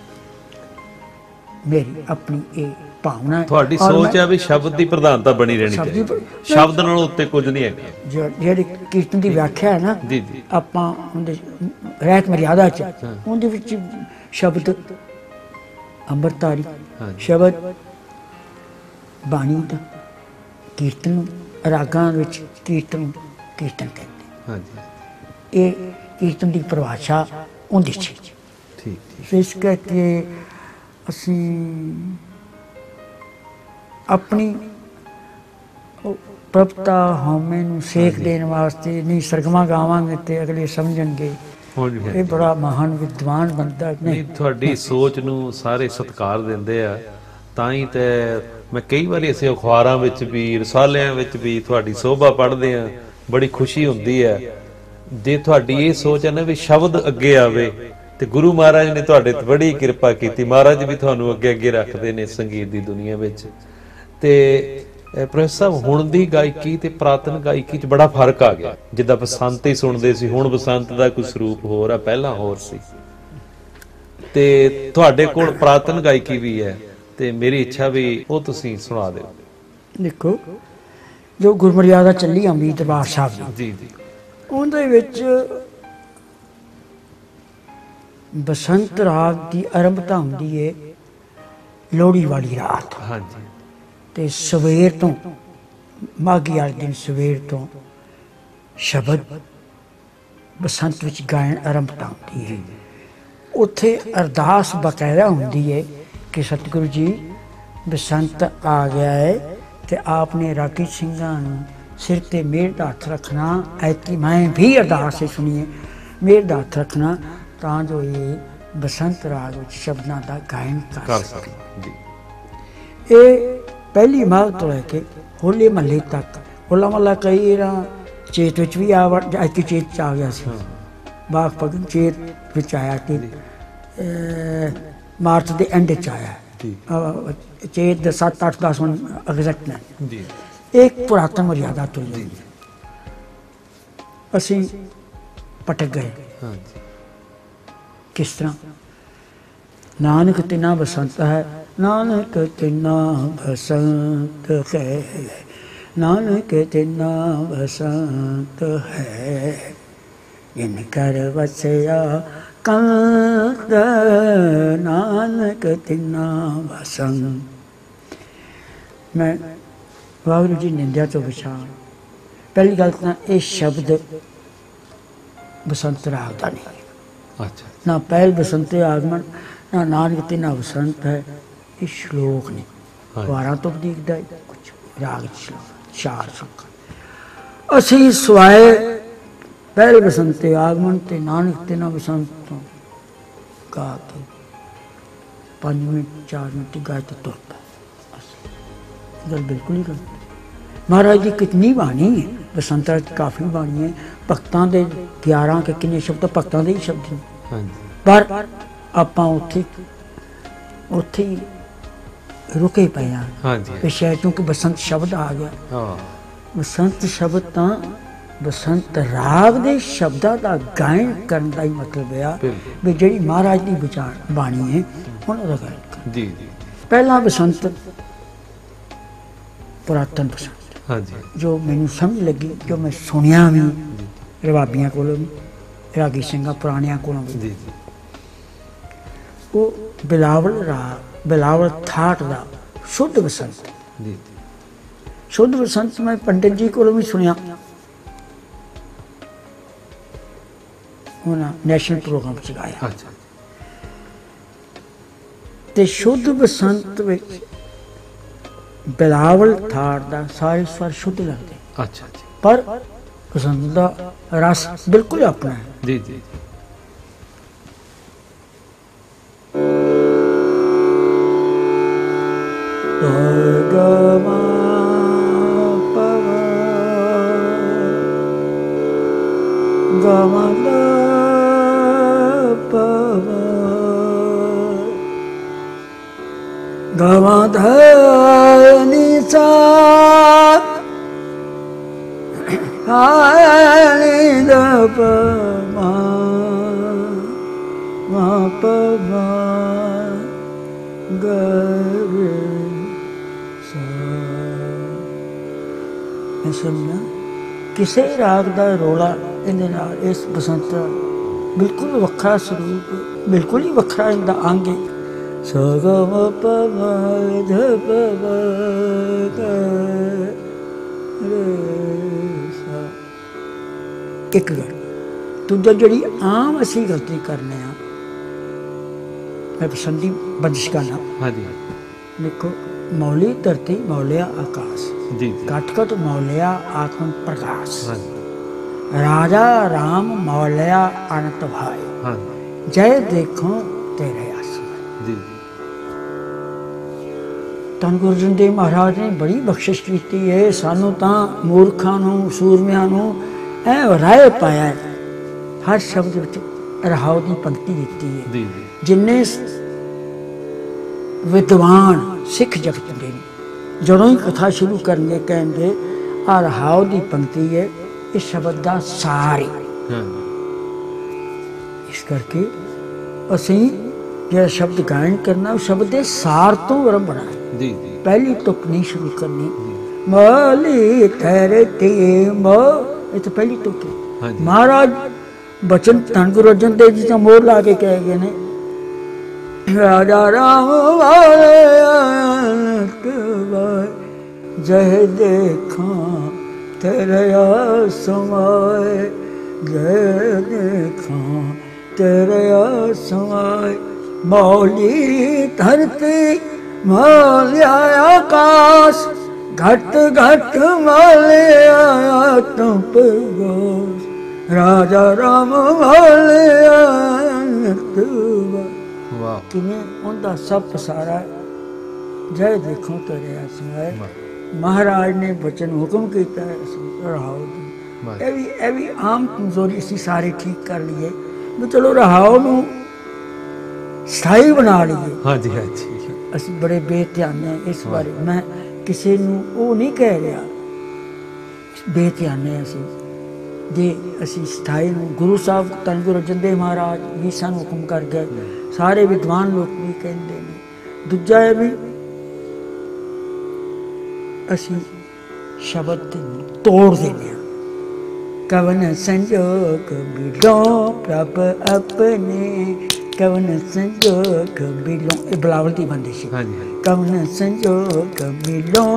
ਮੇਰੀ ਆਪਣੀ ਇਹ ਭਾਵਨਾ ਤੁਹਾਡੀ ਸੋਚ ਹੈ ਵੀ ਸ਼ਬਦ ਦੀ ਪ੍ਰਧਾਨਤਾ ਬਣੀ ਰਹਿਣੀ ਚਾਹੀਦੀ, ਸ਼ਬਦ ਨਾਲੋਂ ਉੱਤੇ ਕੁਝ ਨਹੀਂ ਹੈਗਾ। ਜਿਹੜੀ ਕੀਰਤਨ ਦੀ ਵਿਆਖਿਆ ਹੈ ਨਾ ਜੀ ਜੀ ਆਪਾਂ ਉਹਦੇ ਰਹਿਤ ਮਰਿਆਦਾ ਚ ਉਹਦੇ ਵਿੱਚ ਸ਼ਬਦ ਅੰਮ੍ਰਿਤਧਾਰੀ ਸ਼ਬਦ ਬਾਣੀ ਦਾ ਕੀਰਤਨ ਰਾਗਾਂ ਵਿੱਚ ਕੀਰਤਨ ਕੀਰਤਨ ਕਹਿੰਦੇ ਹਾਂਜੀ ਇਹ ਕੀਰਤਨ ਦੀ ਪਰਿਭਾਸ਼ਾ ਉਹਦੇ ਚ ਠੀਕ ਠੀਕ ਇਸ ਕਰਕੇ ਅਸੀਂ ਆਪਣੀ ਪ੍ਰਭਤਾ ਹਉਮੈ ਨੂੰ ਸੇਕ ਦੇਣ ਵਾਸਤੇ ਨਹੀਂ ਸਰਗਮਾ ਗਾਵਾਂਗੇ ਤੇ ਅਗਲੇ ਸਮਝਣਗੇ ਇਹ ਬੜਾ ਮਹਾਨ ਵਿਦਵਾਨ ਬੰਦਾ ਨਹੀਂ। ਤੁਹਾਡੀ ਸੋਚ ਨੂੰ ਸਾਰੇ ਸਤਿਕਾਰ ਦਿੰਦੇ ਆ ਤਾਂ ਹੀ ਤੇ ਮੈਂ ਕਈ ਵਾਰੀ ਅਸੀਂ ਅਖਬਾਰਾਂ ਵਿੱਚ ਵੀ ਰਸਾਲਿਆਂ ਵਿੱਚ ਵੀ ਤੁਹਾਡੀ ਸੋਭਾ ਪੜ੍ਹਦੇ ਆ, ਬੜੀ ਖੁਸ਼ੀ ਹੁੰਦੀ ਹੈ। ਜੇ ਤੁਹਾਡੀ ਇਹ ਸੋਚ ਹੈ ਨਾ ਵੀ ਸ਼ਬਦ ਅੱਗੇ ਆਵੇ ਤੇ ਗੁਰੂ ਮਹਾਰਾਜ ਨੇ ਤੁਹਾਡੇ ਤੇ ਬੜੀ ਕਿਰਪਾ ਕੀਤੀ, ਮਹਾਰਾਜ ਵੀ ਤੁਹਾਨੂੰ ਅੱਗੇ ਅੱਗੇ ਰੱਖਦੇ ਨੇ ਸੰਗੀਤ ਦੀ ਦੁਨੀਆ ਵਿੱਚ। ਤੇ ਪ੍ਰੋਫੈਸਰ ਸਾਹਿਬ ਹੁਣ ਦੀ ਗਾਇਕੀ ਤੇ ਪੁਰਾਤਨ ਗਾਇਕੀ 'ਚ ਬੜਾ ਫਰਕ ਆ ਗਿਆ। ਜਿੱਦਾਂ ਬਸੰਤ ਹੀ ਸੁਣਦੇ ਸੀ, ਹੁਣ ਬਸੰਤ ਦਾ ਕੋਈ ਸਰੂਪ ਹੋਰ ਆ, ਪਹਿਲਾਂ ਹੋਰ ਸੀ। ਤੇ ਤੁਹਾਡੇ ਕੋਲ ਪੁਰਾਤਨ ਗਾਇਕੀ ਵੀ ਹੈ ਤੇ ਮੇਰੀ ਇੱਛਾ ਵੀ ਉਹ ਤੁਸੀਂ ਸੁਣਾ ਦਿਓ। ਦੇਖੋ ਜੋ ਗੁਰਮਰਿਆਦਾ ਚੱਲੀ ਆਉਂਦੀ ਦਰਬਾਰ ਸਾਹਿਬ ਜੀ ਜੀ ਉਹਦੇ ਵਿੱਚ ਬਸੰਤ ਰਾਗ ਦੀ ਆਰੰਭਤਾ ਹੁੰਦੀ ਹੈ ਲੋਹੜੀ ਵਾਲੀ ਰਾਤ ਹਾਂਜੀ ਤੇ ਸਵੇਰ ਤੋਂ ਮਾਘੀ ਵਾਲੇ ਦਿਨ ਸਵੇਰ ਤੋਂ ਸ਼ਬਦ ਬਸੰਤ ਵਿੱਚ ਗਾਇਨ ਆਰੰਭਤਾ ਹੁੰਦੀ ਹੈ। ਉੱਥੇ ਅਰਦਾਸ ਬਕਾਇਦਾ ਹੁੰਦੀ ਹੈ ਕਿ ਸਤਿਗੁਰੂ ਜੀ ਬਸੰਤ ਆ ਗਿਆ ਹੈ ਤੇ ਆਪਨੇ ਰਾਗੀ ਸਿੰਘਾਂ ਨੂੰ ਸਿਰ ਤੇ ਮਿਹਰ ਦਾ ਹੱਥ ਰੱਖਣਾ। ਐਤਕੀ ਮੈਂ ਵੀ ਅਰਦਾਸ ਸੁਣੀਏ ਮਿਹਰ ਦਾ ਹੱਥ ਰੱਖਣਾ ਤਾਂ ਜੋ ਇਹ ਬਸੰਤ ਰਾਗ ਵਿੱਚ ਸ਼ਬਦਾਂ ਦਾ ਗਾਇਨ ਕਰ ਸਕੇ। ਇਹ ਪਹਿਲੀ ਮਾਘ ਤੋਂ ਲੈ ਕੇ ਹੋਲੇ ਮਹੱਲੇ ਤੱਕ ਹੋਲਾ ਮਹੱਲਾ ਕਈ ਨਾ ਚੇਤ ਵਿੱਚ ਵੀ ਆ ਐਤਕੀ ਚੇਤ 'ਚ ਆ ਗਿਆ ਸੀ, ਬਾਗ ਪਗਨ ਚੇਤ ਵਿੱਚ ਆਇਆ ਕਿ ਮਾਰਚ ਦੇ ਐਂਡ 'ਚ ਆਇਆ, ਚੇਤ ਦੇ ਸੱਤ ਅੱਠ ਦਸ ਹੁਣ ਐਗਜ਼ੈਕਟ ਨੇ। ਇੱਕ ਪੁਰਾਤਨ ਮਰਿਆਦਾ ਤੋਂ ਅਸੀਂ ਭਟਕ ਗਏ। ਕਿਸ ਤਰ੍ਹਾਂ ਨਾਨਕ ਤਿਨਾ ਬਸੰਤ ਹੈ, ਨਾਨਕ ਤਿਨਾ ਬਸੰਤ ਹੈ, ਨਾਨਕ ਤਿਨਾ ਬਸੰਤ ਹੈ, ਇਨ ਕਰ ਵਸਿਆ ਕੰਦ ਨਾਨਕ ਤਿਨਾ ਬਸੰਤ। ਮੈਂ ਵਾਹਿਗੁਰੂ ਜੀ ਨਿੰਦਿਆ ਤੋਂ ਬਚਾ। ਪਹਿਲੀ ਗੱਲ ਤਾਂ ਇਹ ਸ਼ਬਦ ਬਸੰਤ ਰਾਗ ਦਾ ਨਹੀਂ। अच्छा ना पहल बसंते आगमन ना नानक तिना बसंत है, ये श्लोक ने बारह तो दिखता है कुछ राग श्लोक चार संख्या असी स्वाए पहल बसंते आगमन ते नानक तिना बसंत तो गा के पाँच मिनट चार मिनट गाए तो तुर पाए। गल बिल्कुल ही गलत। महाराज जी कितनी बाणी है बसंत राज काफ़ी बाणी है, भगतां दे ग्यारह के किन्ने शब्द भगतां दे ही शब्द ने, पर आपां उत्थे उत्थे रुके पे हाँ पिछे क्योंकि बसंत शब्द आ गया। बसंत शब्द तां बसंत राग दे शब्दां दा गायन करन दा ही मतलब है भी जिहड़ी महाराज दी विचार बाणी है उन्हां दा गायन कर। जी जी पहला बसंत पुरातन बसंत हाँ जी जो मैनू समझ लगी, जो मैं सुनिया भी रबाबियां कोलों भी, रागी सिंघां पुराणियां कोलों भी, जी जी वो बिलावल राग बिलावल थाट दा शुद्ध बसंत। जी शुद्ध बसंत मैं पंडित जी कोलों भी सुनिया, उन्हें नैशनल प्रोग्राम च गाया। अच्छा ते शुद्ध बसंत विच बिलावल थाट दा सारे स्वर शुद्ध लगते, अच्छा जी पर बसंत दा रस बिल्कुल अपना है। जी जी गमा पवा गमा पवा गमा धनी सा हानी दप मा मा पवा गरे सुनना किसी राग का रोला इहदे नाल इस बसंत बिल्कुल वखरा स्वरूप, बिल्कुल ही वखरा इनका अंग है। सगम पव धप एक गल दूजा जी आम असी गलती करने, मैं बसंती बंदिश करना। हाँ जी देखो मौली धरती मौलिया आकाश, जी जी घट घट मौलिया आत्म प्रकाश, हाँ जी राजा राम मौलिया अनंत भाई, हाँ जी जय देखो तेरे आसमान। जी धन गुरु अर्जन देव महाराज ने बड़ी बख्शिश की है सानू, तां मूर्खां नूं सूरमियां नूं ऐ राह पाया है। हर शब्द विच रहाव की पंक्ति दी है। जी जी जिन्ने विद्वान सिख जगत दे जदों ही कथा शुरू करेंगे कहेंगे आ रहाव की पंक्ति है, इस शब्द का सार है। हाँ इस करके असी जो शब्द गायन करना उस शब्द के सार तो आरंभना है। जी जी पहली तुक नहीं शुरू करनी, मौली धरती मो, ये तो पहली तुक हाँ है। जी। महाराज बचन धन गुरु अर्जन देव जी का मोर ला के कह गए ने, राजा राम वाले जय देखा तेरे समाए, जय देखा तेरे समाए, मौली धरती मौलिया आकाश, घट घट मौलिया तुम गोश, राजा राम मौलिया वाह किमें उनका सब पसारा जय देखो तेरे आसमाए। महाराज ने बचन हुक्म किया है रहाओ दी, ये भी ये भी आम कमजोरी असी सारे ठीक कर लिए भी चलो रहाओ नूं स्थाई बना लीए। हाँ जी हाँ जी असी बड़े बेध्यान हैं इस बारे, मैं किसी नूं वो नहीं कह रहा, बेध्यान है असी जे असी स्थाई नूं गुरु साहब धन गुरु अर्जन देव महाराज भी सानूं हुक्म कर गए, सारे विद्वान लोग भी कहते हैं। दूजा है भी असी शब्द तोड़ देने, कवन संजोग मिलो प्रभ अपने, कवन संजोग मिलो, ये बिलावल की बंदिश है। हाँ जी हाँ जी कवन संजोग मिलो,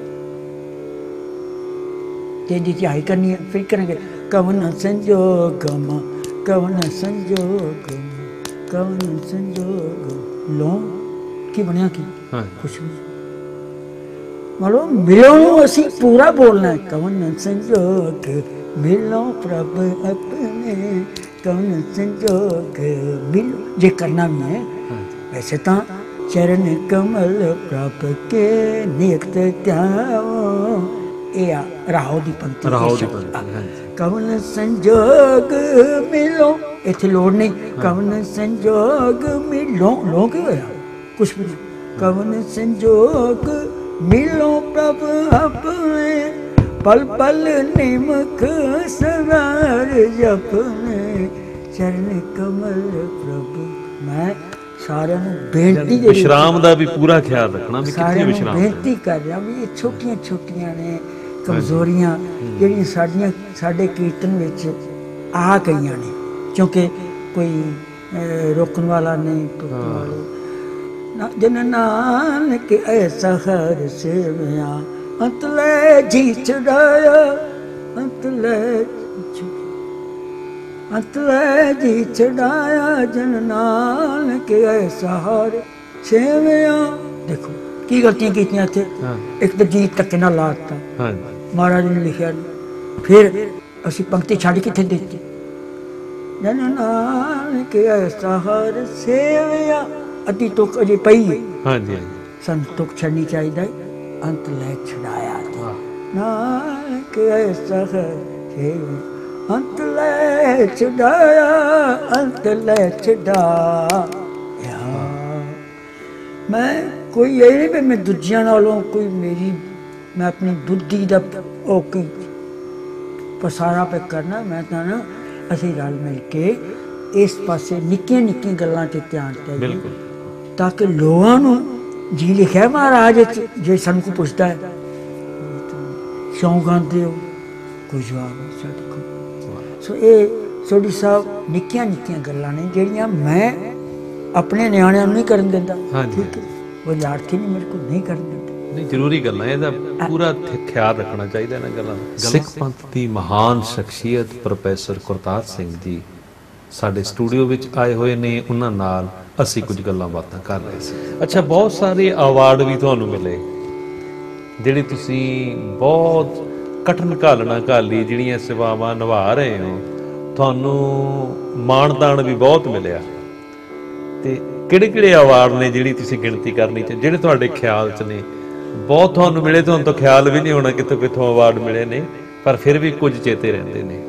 तेजी चिहाई करनी है, फिर करेंगे कवन संजोग कवन संजोग कवन संजोग लो की बनया की हाँ कुछ भी मानो मिलो असी पूरा बोलना है। कवन संजोग मिलो प्रभ अपने, कवन संजोग मिलो जे करना भी है। वैसे तो चरण कमल प्रभ के नियत त्याओ, ये राहो दी पंक्ति, राहो दी पंक्ति, हाँ जी। कवन संजोग मिलो, इत्थे लोड़ नहीं, कवन संजोग मिलो, लो क्यों होया कुछ भी नहीं। कवन संजोग मिलो प्रभ अपने, पल पल निमक सवार जपने, चरण कमल प्रभु। मैं सारे बेनती विश्राम का भी पूरा ख्याल रखना भी कितने सारे विश्राम बेनती कर रहा भी ये छोटियां छोटियां ने ਕਮਜ਼ੋਰੀਆਂ ਜਿਹੜੀਆਂ ਸਾਡੀਆਂ ਸਾਡੇ ਕੀਰਤਨ ਵਿੱਚ ਆ ਗਈਆਂ ਨੇ, ਕਿਉਂਕਿ ਕੋਈ ਅਹ, ਰੋਕਣ ਵਾਲਾ ਨਹੀਂ, ਟੁੱਟਣ ਵਾਲੇ ਨਾ। ਜਨ ਨਾਨਕ ਐਸਾ ਹਰ ਸੇਵਿਆ ਅੰਤ ਲੈ ਜੀ ਛਡਾਇਆ, ਅੰਤ ਲੈ ਅੰਤ ਲੈ ਜੀ ਛਡਾਇਆ, ਜਨ ਨਾਨਕ ਐਸਾ ਹਰ ਸੇਵਿਆ। ਦੇਖੋ ਕੀ ਗਲਤੀਆਂ ਕੀਤੀਆਂ ਇੱਥੇ। ਇੱਕ ਤਾਂ ਜੀ ਧੱਕੇ ਨਾਲ ਲਾ ਦਿੱਤਾ, ਮਹਾਰਾਜ ਨੇ ਲਿਖਿਆ ਨਹੀਂ। ਫਿਰ ਅਸੀਂ ਪੰਕਤੀ ਛੱਡ ਕਿੱਥੇ ਦਿੱਤੀ, ਜਨ ਨਾਨਕ ਐਸਾ ਹਰ ਸੇਵਿਆ। ਅੱਧੀ ਤੁਕ ਅਜੇ ਪਈ ਹੈ। ਹਾਂਜੀ ਸਾਨੂੰ ਤੁਕ ਛੱਡਣੀ ਚਾਹੀਦਾ, ਅੰਤ ਲੈ ਛਡਾਇਆ, ਨਾਨਕ ਐਸਾ ਹਰ ਸੇਵਿਆ, ਅੰਤ ਲੈ ਛਡਾਇਆ, ਅੰਤ ਲੈ ਛਡਾਇਆ। ਮੈਂ ਕੋਈ ਇਹ ਨਹੀਂ ਵੀ ਮੈਂ ਦੂਜਿਆਂ ਨਾਲੋਂ ਕੋਈ ਮੇਰੀ ਮੈਂ ਆਪਣੀ ਬੁੱਧੀ ਦਾ ਉਹ ਕੀ ਪਸਾਰਾ ਪੇ ਕਰਨਾ। ਮੈਂ ਤਾਂ ਨਾ ਅਸੀਂ ਰਲ ਮਿਲ ਕੇ ਇਸ ਪਾਸੇ ਨਿੱਕੀਆਂ ਨਿੱਕੀਆਂ ਗੱਲਾਂ 'ਤੇ ਧਿਆਨ ਦੇਈਏ, ਤਾਂ ਕਿ ਲੋਕਾਂ ਨੂੰ ਜੀ ਲਿਖਿਆ ਮਹਾਰਾਜ ਜੇ ਸਾਨੂੰ ਕੋਈ ਪੁੱਛਦਾ ਹੈ ਕਿਉਂ ਗਾਉਂਦੇ ਹੋ, ਕੋਈ ਜਵਾਬ ਨਹੀਂ ਸਾਡੇ ਕੋਲ। ਸੋ ਇਹ ਸੋਢੀ ਸਾਹਿਬ ਨਿੱਕੀਆਂ ਨਿੱਕੀਆਂ ਗੱਲਾਂ ਨੇ ਜਿਹੜੀਆਂ ਮੈਂ ਆਪਣੇ ਨਿਆਣਿਆਂ ਨੂੰ ਨਹੀਂ ਕਰਨ ਦਿੰਦਾ। ਠੀਕ ਹੈ, ਵਿਦਿਆਰਥੀ ਨਹੀਂ ਮੇਰੇ ਕੋਲ ਨਹੀਂ ਕਰਨ ਦਿੰਦੇ। ਨਹੀਂ, ਜ਼ਰੂਰੀ ਗੱਲਾਂ, ਇਹਦਾ ਪੂਰਾ ਖਿਆਲ ਰੱਖਣਾ ਚਾਹੀਦਾ ਇਹਨਾਂ ਗੱਲਾਂ ਦਾ। ਸਿੱਖ ਪੰਥ ਦੀ ਮਹਾਨ ਸ਼ਖਸੀਅਤ ਪ੍ਰੋਫੈਸਰ ਗੁਰਤਾਜ ਸਿੰਘ ਜੀ ਸਾਡੇ ਸਟੂਡੀਓ ਵਿੱਚ ਆਏ ਹੋਏ ਨੇ, ਉਹਨਾਂ ਨਾਲ ਅਸੀਂ ਕੁਝ ਗੱਲਾਂ ਬਾਤਾਂ ਕਰ ਰਹੇ ਸੀ। ਅੱਛਾ, ਬਹੁਤ ਸਾਰੇ ਅਵਾਰਡ ਵੀ ਤੁਹਾਨੂੰ ਮਿਲੇ, ਜਿਹੜੇ ਤੁਸੀਂ ਬਹੁਤ ਕਠਿਨ ਘਾਲਣਾ ਘਾਲੀ ਜਿਹੜੀਆਂ ਸੇਵਾਵਾਂ ਨਿਭਾ ਰਹੇ ਹੋ, ਤੁਹਾਨੂੰ ਮਾਣਦਾਨ ਵੀ ਬਹੁਤ ਮਿਲਿਆ। ਤੇ ਕਿਹੜੇ ਕਿਹੜੇ ਅਵਾਰਡ ਨੇ ਜਿਹੜੀ ਤੁਸੀਂ ਗਿਣਤੀ ਕਰਨੀ ਚਾਹੀਦੀ, ਜਿਹੜੇ ਤੁਹਾਡੇ ਖਿਆਲ 'ਚ ਨੇ? ਬਹੁਤ ਤੁਹਾਨੂੰ ਮਿਲੇ, ਤੁਹਾਨੂੰ ਤਾਂ ਖਿਆਲ ਵੀ ਨਹੀਂ ਹੋਣਾ ਕਿੱਥੋਂ ਕਿੱਥੋਂ ਅਵਾਰਡ ਮਿਲੇ ਨੇ, ਪਰ ਫਿਰ ਵੀ ਕੁਝ ਚੇਤੇ ਰਹਿੰਦੇ ਨੇ।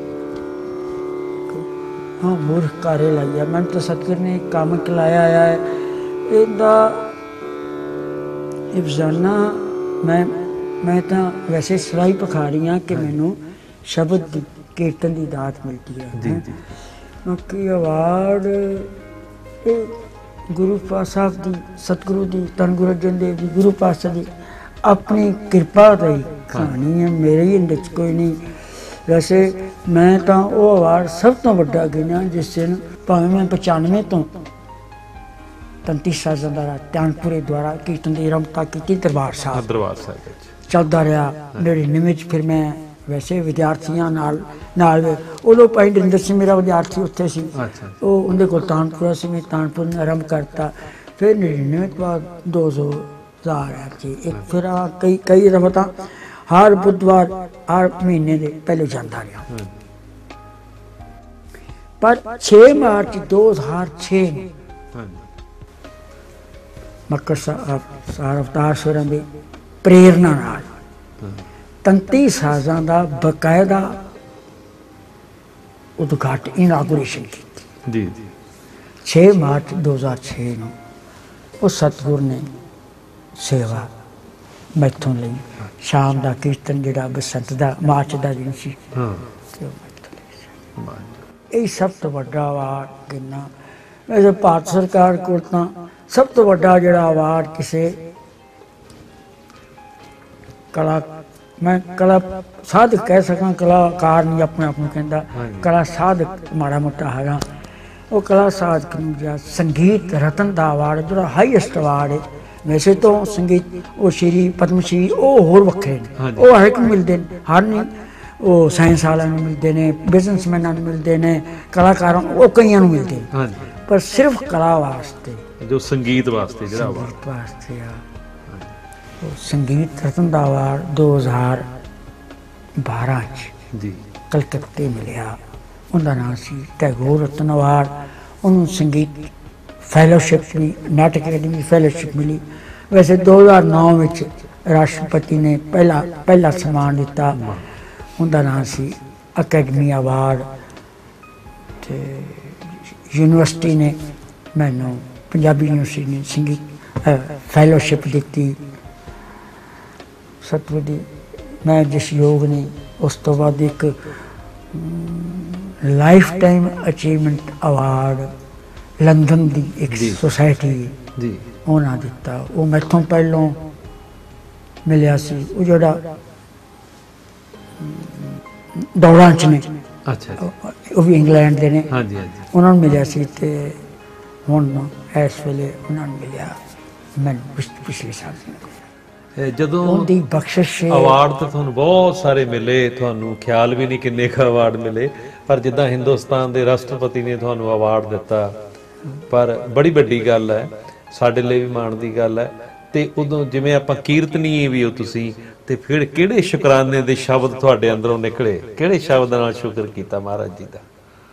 ਹਾਂ, ਮੂਰਖ ਕਾਰੇ ਲਾਇਆ ਮੈਨੂੰ ਤਾਂ ਸਤਿਗੁਰ ਨੇ ਕੰਮ ਚਲਾਇਆ ਹੈ ਇਹਦਾ ਇਫਜ਼ਾਨਾ। ਮੈਂ ਮੈਂ ਤਾਂ ਵੈਸੇ ਸਲਾਈ ਪਖਾਰੀ ਹਾਂ ਕਿ ਮੈਨੂੰ ਸ਼ਬਦ ਦੀ ਕੀਰਤਨ ਦੀ ਦਾਤ ਮਿਲਦੀ ਹੈ। ਜੀ ਜੀ, ਬਾਕੀ ਅਵਾਰਡ ਇਹ ਗੁਰੂ ਪਾਤਸ਼ਾਹ ਦੀ, ਸਤਿਗੁਰੂ ਦੀ, ਧੰਨ ਗੁਰੂ ਅਰਜਨ ਦੇਵ ਦੀ, ਗੁਰੂ ਪਾਤਸ਼ਾਹ ਦੀ ਆਪਣੀ ਕਿਰਪਾ ਦੀ ਕਹਾਣੀ ਹੈ, ਮੇਰੇ ਹੀ ਇਹਦੇ 'ਚ ਕੋਈ ਨਹੀਂ। ਵੈਸੇ ਮੈਂ ਤਾਂ ਉਹ ਅਵਾਰਡ ਸਭ ਤੋਂ ਵੱਡਾ ਗਿਣਿਆ ਜਿਸ ਦਿਨ ਭਾਵੇਂ ਮੈਂ ਪਚਾਨਵੇਂ ਤੋਂ ਤੰਤੀ ਸਾਜ਼ਾਂ ਦਾ ਧਿਆਨਪੁਰੇ ਦੁਆਰਾ ਕੀਰਤਨ ਦੀ ਆਰੰਭਤਾ ਕੀਤੀ ਦਰਬਾਰ ਸਾਹਿਬ ਦਰਬਾਰ ਸਾਹਿਬ ਵਿੱਚ ਚੱਲਦਾ ਰਿਹਾ। ਨੜਿਨਵੇਂ 'ਚ ਫਿਰ ਮੈਂ ਵੈਸੇ ਵਿਦਿਆਰਥੀਆਂ ਨਾਲ ਨਾਲ ਉਦੋਂ ਭਾਈ ਨਰਿੰਦਰ ਸਿੰਘ ਮੇਰਾ ਵਿਦਿਆਰਥੀ ਉੱਥੇ ਸੀ, ਉਹ ਉਹਦੇ ਕੋਲ ਤਾਨਪੁਰਾ ਸੀ, ਮੈਂ ਤਾਨਪੁਰ ਨੇ ਆਰੰਭ ਕਰਤਾ। ਫਿਰ ਨੜਿਨਵੇਂ ਤੋਂ ਬਾਅਦ ਦੋ ਹਜ਼ਾਰ ਜੀ ਇੱਕ ਫਿਰ ਆ ਕਈ ਕਈ ਦਫਾ ਤਾਂ ਹਰ ਬੁੱਧਵਾਰ ਹਰ ਮਹੀਨੇ ਦੇ ਪਹਿਲੇ ਜਾਂਦਾ ਰਿਹਾ। ਪਰ ਛੇ ਮਾਰਚ ਦੋ ਹਜ਼ਾਰ ਛੇ ਨੂੰ ਮੱਕਰ ਸਾਹਿਬ ਅਵਤਾਰ ਸਵਰਾਂ ਦੀ ਪ੍ਰੇਰਨਾ ਨਾਲ ਤੰਤੀ ਸਾਜ਼ਾਂ ਦਾ ਬਕਾਇਦਾ ਉਦਘਾਟਨ ਇਨਾਗੂਰੇਸ਼ਨ ਕੀਤੀ। ਜੀ ਜੀ, ਛੇ ਮਾਰਚ ਦੋ ਹਜ਼ਾਰ ਛੇ ਨੂੰ ਉਹ ਸਤਿਗੁਰ ਨੇ ਸੇਵਾ ਮੈਥੋਂ ਲਈ। ਸ਼ਾਮ ਦਾ ਕੀਰਤਨ ਜਿਹੜਾ ਬਸੰਤ ਦਾ ਮਾਰਚ ਦਾ ਦਿਨ ਸੀ, ਇਹ ਸਭ ਤੋਂ ਵੱਡਾ ਅਵਾਰਡ ਕਿੰਨਾ। ਵੈਸੇ ਭਾਰਤ ਸਰਕਾਰ ਕੋਲ ਤਾਂ ਸਭ ਤੋਂ ਵੱਡਾ ਜਿਹੜਾ ਅਵਾਰਡ ਕਿਸੇ ਕਲਾ, ਮੈਂ ਕਲਾ ਸਾਧਕ ਕਹਿ ਸਕਾਂ, ਕਲਾਕਾਰ ਨਹੀਂ ਆਪਣੇ ਆਪ ਨੂੰ ਕਹਿੰਦਾ, ਕਲਾ ਸਾਧਕ ਮਾੜਾ ਮੋਟਾ ਹੈਗਾ। ਉਹ ਕਲਾ ਸਾਧਕ ਨੂੰ ਜਿਹੜਾ ਸੰਗੀਤ ਰਤਨ ਦਾ ਅਵਾਰਡ ਜਿਹੜਾ ਹਾਈਐਸਟ ਅਵਾਰਡ ਹੈ। ਵੈਸੇ ਤਾਂ ਸੰਗੀਤ ਉਹ ਸ਼੍ਰੀ ਪਦਮ ਸ਼੍ਰੀ ਉਹ ਹੋਰ ਵੱਖਰੇ ਨੇ, ਉਹ ਹਰ ਇੱਕ ਨੂੰ ਮਿਲਦੇ ਨੇ, ਹਰ ਨਹੀਂ ਉਹ ਸਾਇੰਸ ਵਾਲਿਆਂ ਨੂੰ ਮਿਲਦੇ ਨੇ, ਬਿਜ਼ਨਸਮੈਨਾਂ ਨੂੰ ਮਿਲਦੇ ਨੇ, ਕਲਾਕਾਰਾਂ ਉਹ ਕਈਆਂ ਨੂੰ ਮਿਲਦੇ ਨੇ। ਪਰ ਸਿਰਫ ਕਲਾ ਵਾਸਤੇ, ਜੋ ਸੰਗੀਤ ਵਾਸਤੇ ਜਿਹੜਾ ਅਵਾਰਡ ਵਾਸਤੇ ਆ, ਉਹ ਸੰਗੀਤ ਰਤਨ ਦਾ ਅਵਾਰਡ ਦੋ ਹਜ਼ਾਰ ਬਾਰਾਂ 'ਚ ਜੀ ਕਲਕੱਤੇ ਮਿਲਿਆ। ਉਹਦਾ ਨਾਮ ਸੀ ਟੈਗੋਰ ਰਤਨ ਅਵਾਰਡ। ਉਹਨੂੰ ਸੰਗੀਤ ਫੈਲੋਸ਼ਿਪ ਵੀ, ਨਾਟਕ ਅਕੈਡਮੀ ਫੈਲੋਸ਼ਿਪ ਮਿਲੀ। ਵੈਸੇ ਦੋ ਹਜ਼ਾਰ ਨੌ ਵਿੱਚ ਰਾਸ਼ਟਰਪਤੀ ਨੇ ਪਹਿਲਾ ਪਹਿਲਾ ਸਨਮਾਨ ਦਿੱਤਾ, ਉਹਦਾ ਨਾਮ ਸੀ ਅਕੈਡਮੀ ਅਵਾਰਡ। ਅਤੇ ਯੂਨੀਵਰਸਿਟੀ ਨੇ ਮੈਨੂੰ, ਪੰਜਾਬੀ ਯੂਨੀਵਰਸਿਟੀ ਨੇ ਸੰਗੀਤ ਫੈਲੋਸ਼ਿਪ ਦਿੱਤੀ ਸਤਿਗੁਰ ਦੀ। ਮੈਂ ਜਿਸ ਯੋਗ ਨੇ ਉਸ ਤੋਂ ਬਾਅਦ ਇੱਕ lifetime achievement award London ਦੀ ਇੱਕ ਸੁਸਾਇਟੀ ਜੀ ਉਹਨਾਂ ਦਿੱਤਾ। ਉਹ ਮੈਥੋਂ ਪਹਿਲੋਂ ਮਿਲਿਆ ਸੀ। ਉਹ ਜਿਹੜਾ ਦੌੜਾਂ 'ਚ ਨੇ, ਅੱਛਾ ਜੀ, ਉਹ ਵੀ ਇੰਗਲੈਂਡ ਦੇ ਨੇ। ਹਾਂਜੀ ਹਾਂਜੀ, ਉਹਨਾਂ ਨੂੰ ਮਿਲਿਆ ਸੀ ਤੇ ਹੁਣ ਇਸ ਵੇਲੇ ਉਹਨਾਂ ਨੂੰ ਮਿਲਿਆ ਮੈਨੂੰ ਪਿਛ- ਪਿਛਲੇ ਸਾਲ ਇਹ ਜਦੋਂ ਉਹਦੀ ਬਖਸ਼ਿਸ਼ ਅਵਾਰਡ ਤਾਂ ਤੁਹਾਨੂੰ ਬਹੁਤ ਸਾਰੇ ਮਿਲੇ, ਤੁਹਾਨੂੰ ਖਿਆਲ ਵੀ ਨਹੀਂ ਕਿੰਨੇ ਕੁ ਅਵਾਰਡ ਮਿਲੇ, ਪਰ ਜਿੱਦਾਂ ਹਿੰਦੁਸਤਾਨ ਦੇ ਰਾਸ਼ਟਰਪਤੀ ਨੇ ਤੁਹਾਨੂੰ ਅਵਾਰਡ ਦਿੱਤਾ, ਪਰ ਬੜੀ ਵੱਡੀ ਗੱਲ ਹੈ, ਸਾਡੇ ਲਈ ਵੀ ਮਾਣ ਦੀ ਗੱਲ ਹੈ। ਤੇ ਉਦੋਂ ਜਿਵੇਂ ਆਪਾਂ ਕੀਰਤਨੀਏ ਵੀ ਹੋ ਤੁਸੀਂ, ਤੇ ਫਿਰ ਕਿਹੜੇ ਸ਼ੁਕਰਾਨੇ ਦੇ ਸ਼ਬਦ ਤੁਹਾਡੇ ਅੰਦਰੋਂ ਨਿਕਲੇ, ਕਿਹੜੇ ਸ਼ਬਦ ਨਾਲ ਸ਼ੁਕਰ ਕੀਤਾ ਮਹਾਰਾਜ ਜੀ ਦਾ?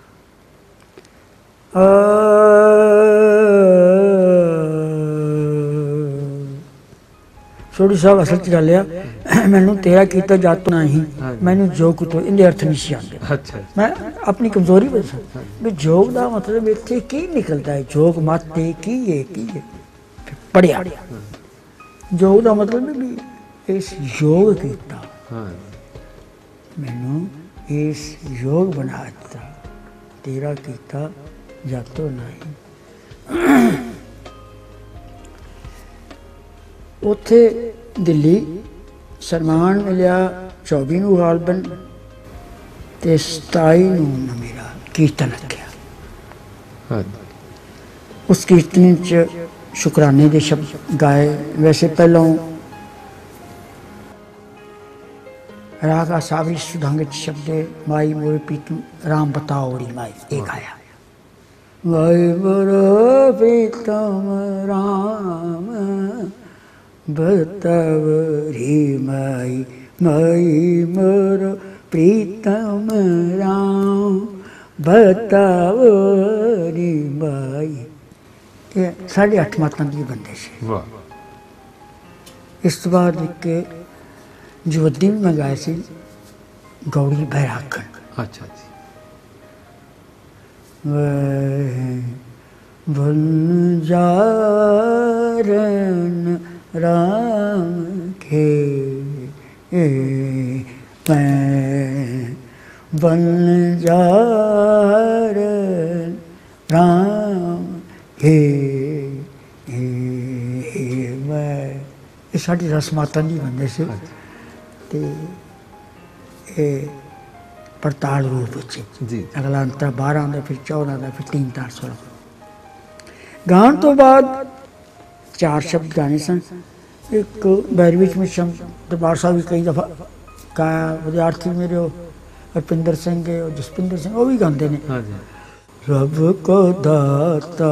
ਸੋਢੀ ਸਾਹਿਬ ਅਸਲ 'ਚ ਗੱਲ ਆ, ਮੈਨੂੰ ਤੇਰਾ ਕੀਤਾ ਜਾਤ ਨਹੀਂ, ਮੈਨੂੰ ਜੋ ਕੁਤੋ ਇਹਦੇ ਅਰਥ ਨਹੀਂ ਸੀ ਆਉਂਦੇ। ਅੱਛਾ, ਮੈਂ ਆਪਣੀ ਕਮਜ਼ੋਰੀ ਦੱਸਾਂ ਵੀ ਯੋਗ ਦਾ ਮਤਲਬ ਇੱਥੇ ਕੀ ਨਿਕਲਦਾ ਹੈ, ਯੋਗ ਮਾਤੇ ਕੀ ਹੈ ਕੀ ਹੈ। ਪੜਿਆ ਯੋਗ ਦਾ ਮਤਲਬ ਵੀ ਇਸ ਯੋਗ ਕੀਤਾ, ਹਾਂ, ਮੈਨੂੰ ਇਸ ਯੋਗ ਬਣਾ ਦਿੱਤਾ, ਤੇਰਾ ਕੀਤਾ ਜਾਤੋ ਨਹੀਂ। ਉੱਥੇ ਦਿੱਲੀ ਸਨਮਾਨ ਮਿਲਿਆ ਚੌਵੀ ਨੂੰ ਗਾਲਬਨ ਤੇ ਸਤਾਈ ਨੂੰ ਮੇਰਾ ਕੀਰਤਨ ਰੱਖਿਆ। ਹਾਂ, ਉਸ ਕੀਰਤਨ 'ਚ ਸ਼ੁਕਰਾਨੇ ਦੇ ਸ਼ਬਦ ਗਾਏ। ਵੈਸੇ ਪਹਿਲਾਂ ਰਾਗਾ ਸਾਵਰੀ ਸੁਧੰਗ 'ਚ ਸ਼ਬਦ ਮਾਈ ਮੋਰੇ ਪੀਤੂ ਰਾਮ ਬਤਾਓ ਰੀ ਮਾਈ, ਇਹ ਗਾਇਆ। ਮਾਈ ਮੋਰੇ ਪੀਤਮ ਰਾਮ ਬਤਾਓ ਰੀ ਮਾਈ, ਮਾਈ ਮੋਰ ਪ੍ਰੀਤਮ ਰਾਮ ਬਤਾਓ ਰੀ ਮਾਈ। ਇਹ ਸਾਢੇ ਅੱਠ ਮਾਤਾਂ ਦੀ ਬੰਦੇ ਸੀ। ਵਾਹ। ਇਸ ਤੋਂ ਬਾਅਦ ਇੱਕ ਜਵੱਦੀ ਵੀ ਮੰਗਾਏ ਸੀ, ਗੌੜੀ ਬੈਰਾਖਣ। ਅੱਛਾ ਜੀ, ਬਨ ਜਾਰਨ ਰਾਮ ਖੇ ਮੈਂ, ਬਨ ਜਾਰਨ ਰਾਮ ਖੇ ਮੈਂ। ਇਹ ਸਾਡੀ ਰਸਮਾਤਾਂ ਦੀ ਬੰਦੇ ਸੀ ਤੇ ਇਹ ਪੜਤਾਲ ਰੂਪ ਵਿੱਚ ਜੀ, ਅਗਲਾ ਅੰਤਰ ਬਾਰਾਂ ਦਾ, ਫਿਰ ਚੌਦਾਂ ਦਾ, ਫਿਰ ਤਿੰਨ ਤਾਰ ਸੋਲਾਂ। ਗਾਉਣ ਤੋਂ ਬਾਅਦ ਚਾਰ ਸ਼ਬਦ ਗਾਣੇ ਸਨ। ਇੱਕ ਬੈਰਵੀ ਵਿੱਚ ਸ਼ਮ ਦਰਬਾਰ ਸਾਹਿਬ ਵੀ ਕਈ ਦਫਾ ਗਾਇਆ। ਵਿਦਿਆਰਥੀ ਮੇਰੇ ਉਹ ਹਰਪਿੰਦਰ ਸਿੰਘ, ਉਹ ਜਸਪਿੰਦਰ ਸਿੰਘ, ਉਹ ਵੀ ਗਾਉਂਦੇ ਨੇ। ਹਾਂਜੀ, ਰੱਬ ਕੋ ਦਾਤਾ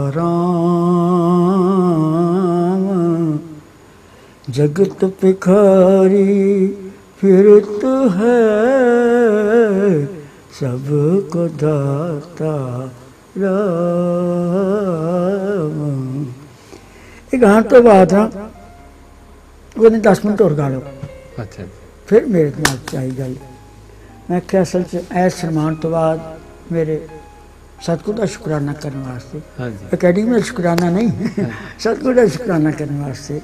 ਰਾਮ, ਜਗਤ ਭਿਖਾਰੀ ਫਿਰਤ ਹੈ, ਸਭ ਕੋ ਦਾਤਾ ਰਾਮ। ਇਹ ਗਾਣ ਤੋਂ ਬਾਅਦ ਨਾ ਉਹਨੇ ਦਸ ਮਿੰਟ ਹੋਰ ਗਾ ਲਓ। ਅੱਛਾ ਜੀ, ਫਿਰ ਮੇਰੇ ਦਿਮਾਗ 'ਚ ਆਈ ਗੱਲ, ਮੈਂ ਕਿਹਾ ਅਸਲ 'ਚ ਇਸ ਸਨਮਾਨ ਤੋਂ ਬਾਅਦ ਮੇਰੇ ਸਤਿਗੁਰ ਦਾ ਸ਼ੁਕਰਾਨਾ ਕਰਨ ਵਾਸਤੇ, ਹਾਂਜੀ, ਅਕੈਡਮੀ ਦਾ ਸ਼ੁਕਰਾਨਾ ਨਹੀਂ, ਸਤਿਗੁਰ ਦਾ ਸ਼ੁਕਰਾਨਾ ਕਰਨ ਵਾਸਤੇ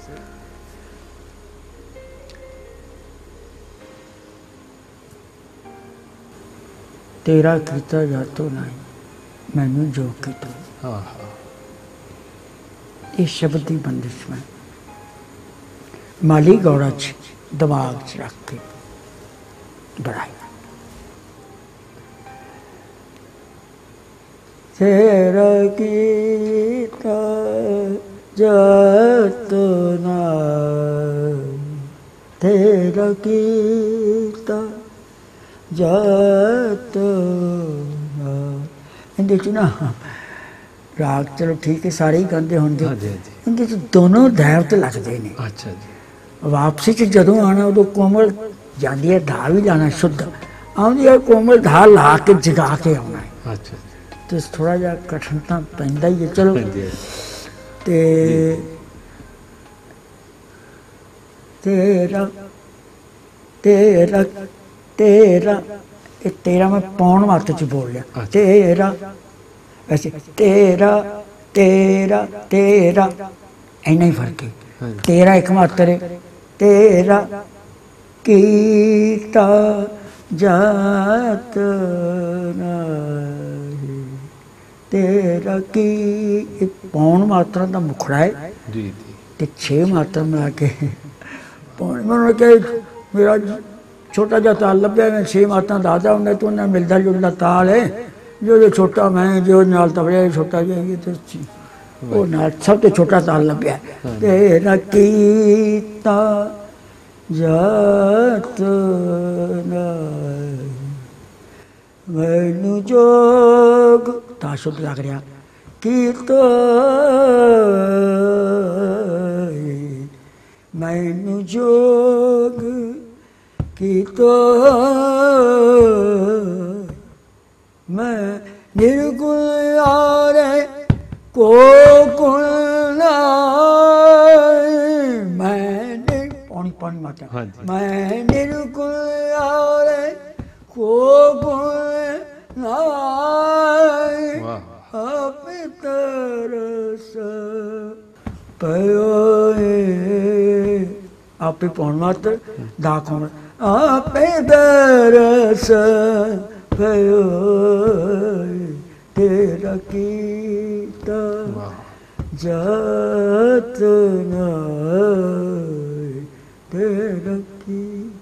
ਤੇਰਾ ਕੀਤਾ ਜਾਤੋ ਨਹੀਂ, ਮੈਨੂੰ ਜੋ ਕੀਤਾ। ਹਾਂ ਹਾਂ, ਇਹ ਸ਼ਬਦ ਦੀ ਬੰਦਿਸ਼ ਮੈਂ ਮਾਲੀ ਗੌੜਾ 'ਚ ਦਿਮਾਗ 'ਚ ਰੱਖ ਕੇ ਬਣਾਈ। ਤੇਰਾ ਕੀਤਾ ਜਾਤੋ ਨਹੀਂ, ਤੇਰਾ ਕੀਤਾ ਜਾਤੋ ਨਹੀਂ। ਇਹਦੇ 'ਚ ਨਾ ਰਾਗ ਚਲੋ ਠੀਕ ਹੈ, ਸਾਰੇ ਹੀ ਗਾਉਂਦੇ ਹੋਣਗੇ, ਹਾਂਜੀ ਹਾਂਜੀ, ਇਹਦੇ 'ਚ ਦੋਨੋਂ ਧੈਵਤ ਲੱਗਦੇ ਨੇ। ਅੱਛਾ ਜੀ, ਵਾਪਸੀ 'ਚ ਜਦੋਂ ਆਉਣਾ ਉਦੋਂ ਕੋਮਲ ਜਾਂਦੀ ਹੈ, ਧਾ ਵੀ ਜਾਣਾ ਸ਼ੁੱਧ ਆਉਂਦੀ ਹੈ, ਕੋਮਲ ਧਾ ਲਾ ਕੇ ਜਗਾ ਕੇ ਆਉਣਾ ਹੈ। ਅੱਛਾ ਜੀ, ਤੇ ਥੋੜਾ ਜਿਹਾ ਕਠਿਨ ਤਾਂ ਪੈਂਦਾ ਹੀ ਹੈ। ਚਲੋ ਹਾਂਜੀ, ਤੇ ਤੇਰਾ ਤੇਰਾ ਤੇਰਾ ਇਹ ਤੇਰਾ ਮੈਂ ਪੌਣ ਮਾਤਰ 'ਚ ਬੋਲ ਲਿਆ। ਤੇਰਾ ਵੈਸੇ ਤੇਰਾ ਤੇਰਾ ਤੇਰਾ ਇੰਨਾ ਹੀ ਫਰਕ ਹੈ। ਤੇਰਾ ਇੱਕ ਮਾਤਰ ਹੈ। ਤੇਰਾ ਕੀਤਾ ਜਾਤ ਨਹੀਂ, ਤੇਰਾ ਕੀ, ਇਹ ਪੌਣ ਮਾਤਰਾ ਦਾ ਮੁਖੜਾ ਹੈ ਜੀ ਜੀ, ਤੇ ਛੇ ਮਾਤਰਾ ਮਿਲਾ ਕੇ ਪੌਣ। ਮੈਨੂੰ ਕਿਹਾ ਮੇਰਾ ਛੋਟਾ ਜਿਹਾ ਤਾਲ ਲੱਭਿਆ, ਮੈਂ ਛੇ ਮਾਤਾਂ ਦਾਦਾ ਉਹਨੇ ਤੋਂ ਉਹਨਾਂ ਮਿਲਦਾ ਜੁਲਦਾ ਤਾਲ ਹੈ, ਜੋ ਜੋ ਛੋਟਾ ਮੈਂ ਜੋ ਨਾਲ ਤਬਲਿਆ ਛੋਟਾ ਜਿਹਾ ਇਹ ਤੇ ਸੀ, ਉਹ ਨਾਲ ਸਭ ਤੋਂ ਛੋਟਾ ਤਾਲ ਲੱਭਿਆ। ਤੇਰਾ ਕੀਤਾ ਜਤ ਮੈਨੂੰ ਜੋਗ ਤਾਂ ਸ਼ੁੱਧ ਲੱਗ ਰਿਹਾ ਕੀਤਾ ਮੈਨੂੰ ਜੋਗ ਕੀਤਾ मैं निर्गुण आरे को गुण मैं पौनी पौनी माता मैं निर्गुण आरे को गुण आप तरस पयोए आप पौन मात्र दाख आप तरस तेरा कीता जतन तेरा की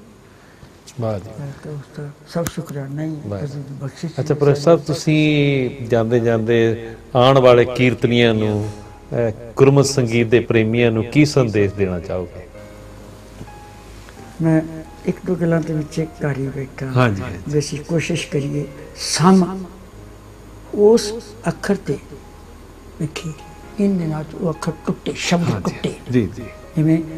सब शुक्रिया नहीं बख्शिश। अच्छा पर सब तुसी ਜਾਂਦੇ ਜਾਂਦੇ ਆਉਣ ਵਾਲੇ ਕੀਰਤਨੀਆਂ ਨੂੰ ਗੁਰਮਤਿ ਸੰਗੀਤ ਦੇ ਪ੍ਰੇਮੀਆਂ ਨੂੰ ਕੀ ਸੰਦੇਸ਼ ਦੇਣਾ ਚਾਹੋਗੇ? मैं एक दो गलों के विच कर ही बैठा। हाँ जी, वैसे कोशिश करिए सम उस अखर ते लिखी इन दिनों वो अखर टुटे शब्द टुटे जी जी इवें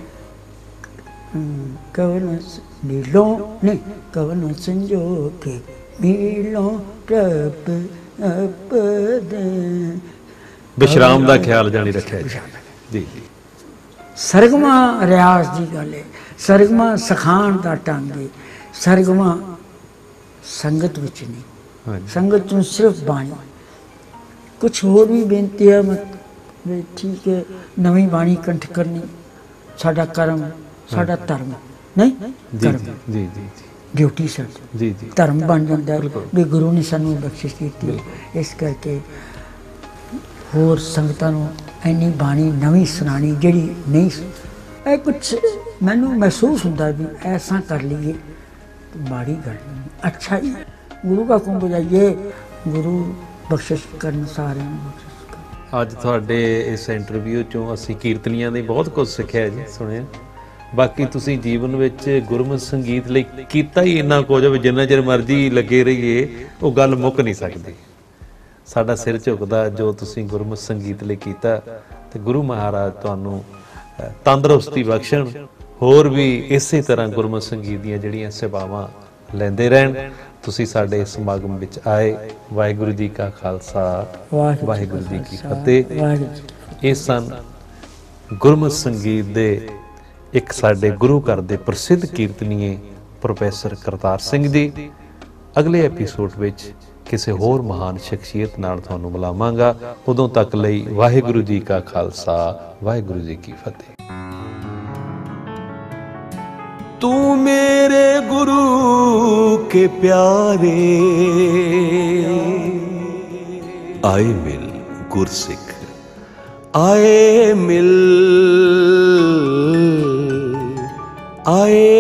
कवन नीलों नहीं कवन संजो के नीलों प्रभ अपदे विश्राम का ख्याल जानी रखा जी जी। सरगमा रियाज की गल है, सरगमा सखाण का ढंग है, सरगमा संगत विच नहीं, संगत में सिर्फ बाणी। कुछ होर भी बेनती है मत ठीक है नवी बाणी कंठ करनी साडा कर्म साडा धर्म नहीं कर्म जी जी ड्यूटी साडी जी जी धर्म बन जाता है भी गुरु ने सानू बख्शिश की। इस करके होर संगतां नूं इन्नी बाणी नवी सुनानी जिहड़ी नहीं ए कुछ मैनू महसूस होंदा भी ऐसा कर लीए तो माड़ी गल नहीं, अच्छा ही गुरु का कुंभ जाइए गुरु बख्शिश करन सारे ਅੱਜ ਤੁਹਾਡੇ ਇਸ ਇੰਟਰਵਿਊ ਚੋਂ ਅਸੀਂ ਕੀਰਤਨੀਆਂ ਦੇ ਬਹੁਤ ਕੁਝ ਸਿੱਖਿਆ ਜੀ ਸੁਣਿਆ। ਬਾਕੀ ਤੁਸੀਂ ਜੀਵਨ ਵਿੱਚ ਗੁਰਮਤਿ ਸੰਗੀਤ ਲਈ ਕੀਤਾ ਹੀ ਇੰਨਾ ਕੁਝ ਵੀ ਜਿੰਨਾ ਚਿਰ ਮਰਜ਼ੀ ਲੱਗੇ ਰਹੀਏ ਉਹ ਗੱਲ ਮੁੱਕ ਨਹੀਂ ਸਕਦੀ। ਸਾਡਾ ਸਿਰ ਝੁਕਦਾ ਜੋ ਤੁਸੀਂ ਗੁਰਮਤਿ ਸੰਗੀਤ ਲਈ ਕੀਤਾ ਤੇ ਗੁਰੂ ਮਹਾਰਾਜ ਤੁਹਾਨੂੰ ਤੰਦਰੁਸਤੀ ਬਖਸ਼ਣ, ਹੋਰ ਵੀ ਇਸੇ ਤਰ੍ਹਾਂ ਗੁਰਮਤਿ ਸੰਗੀਤ ਦੀਆਂ ਜਿਹੜੀਆਂ ਸੇਵਾਵਾਂ ਲੈਂਦੇ ਰਹਿਣ। ਤੁਸੀਂ ਸਾਡੇ ਸਮਾਗਮ ਵਿੱਚ ਆਏ। ਵਾਹਿਗੁਰੂ ਜੀ ਕਾ ਖਾਲਸਾ ਵਾਹਿਗੁਰੂ ਜੀ ਕੀ ਫਤਿਹ। ਇਹ ਸਨ ਗੁਰਮਤਿ ਸੰਗੀਤ ਦੇ ਇੱਕ ਸਾਡੇ ਗੁਰੂ ਘਰ ਦੇ ਪ੍ਰਸਿੱਧ ਕੀਰਤਨੀਏ ਪ੍ਰੋਫੈਸਰ ਕਰਤਾਰ ਸਿੰਘ ਜੀ। ਅਗਲੇ ਐਪੀਸੋਡ ਵਿੱਚ ਕਿਸੇ ਹੋਰ ਮਹਾਨ ਸ਼ਖਸੀਅਤ ਨਾਲ ਤੁਹਾਨੂੰ ਮਿਲਾਵਾਂਗਾ। ਉਦੋਂ ਤੱਕ ਲਈ ਵਾਹਿਗੁਰੂ ਜੀ ਕਾ ਖਾਲਸਾ ਵਾਹਿਗੁਰੂ ਜੀ ਕੀ ਫਤਿਹ। तू मेरे गुरु के प्यारे आए मिल गुरसिख आए मिल आए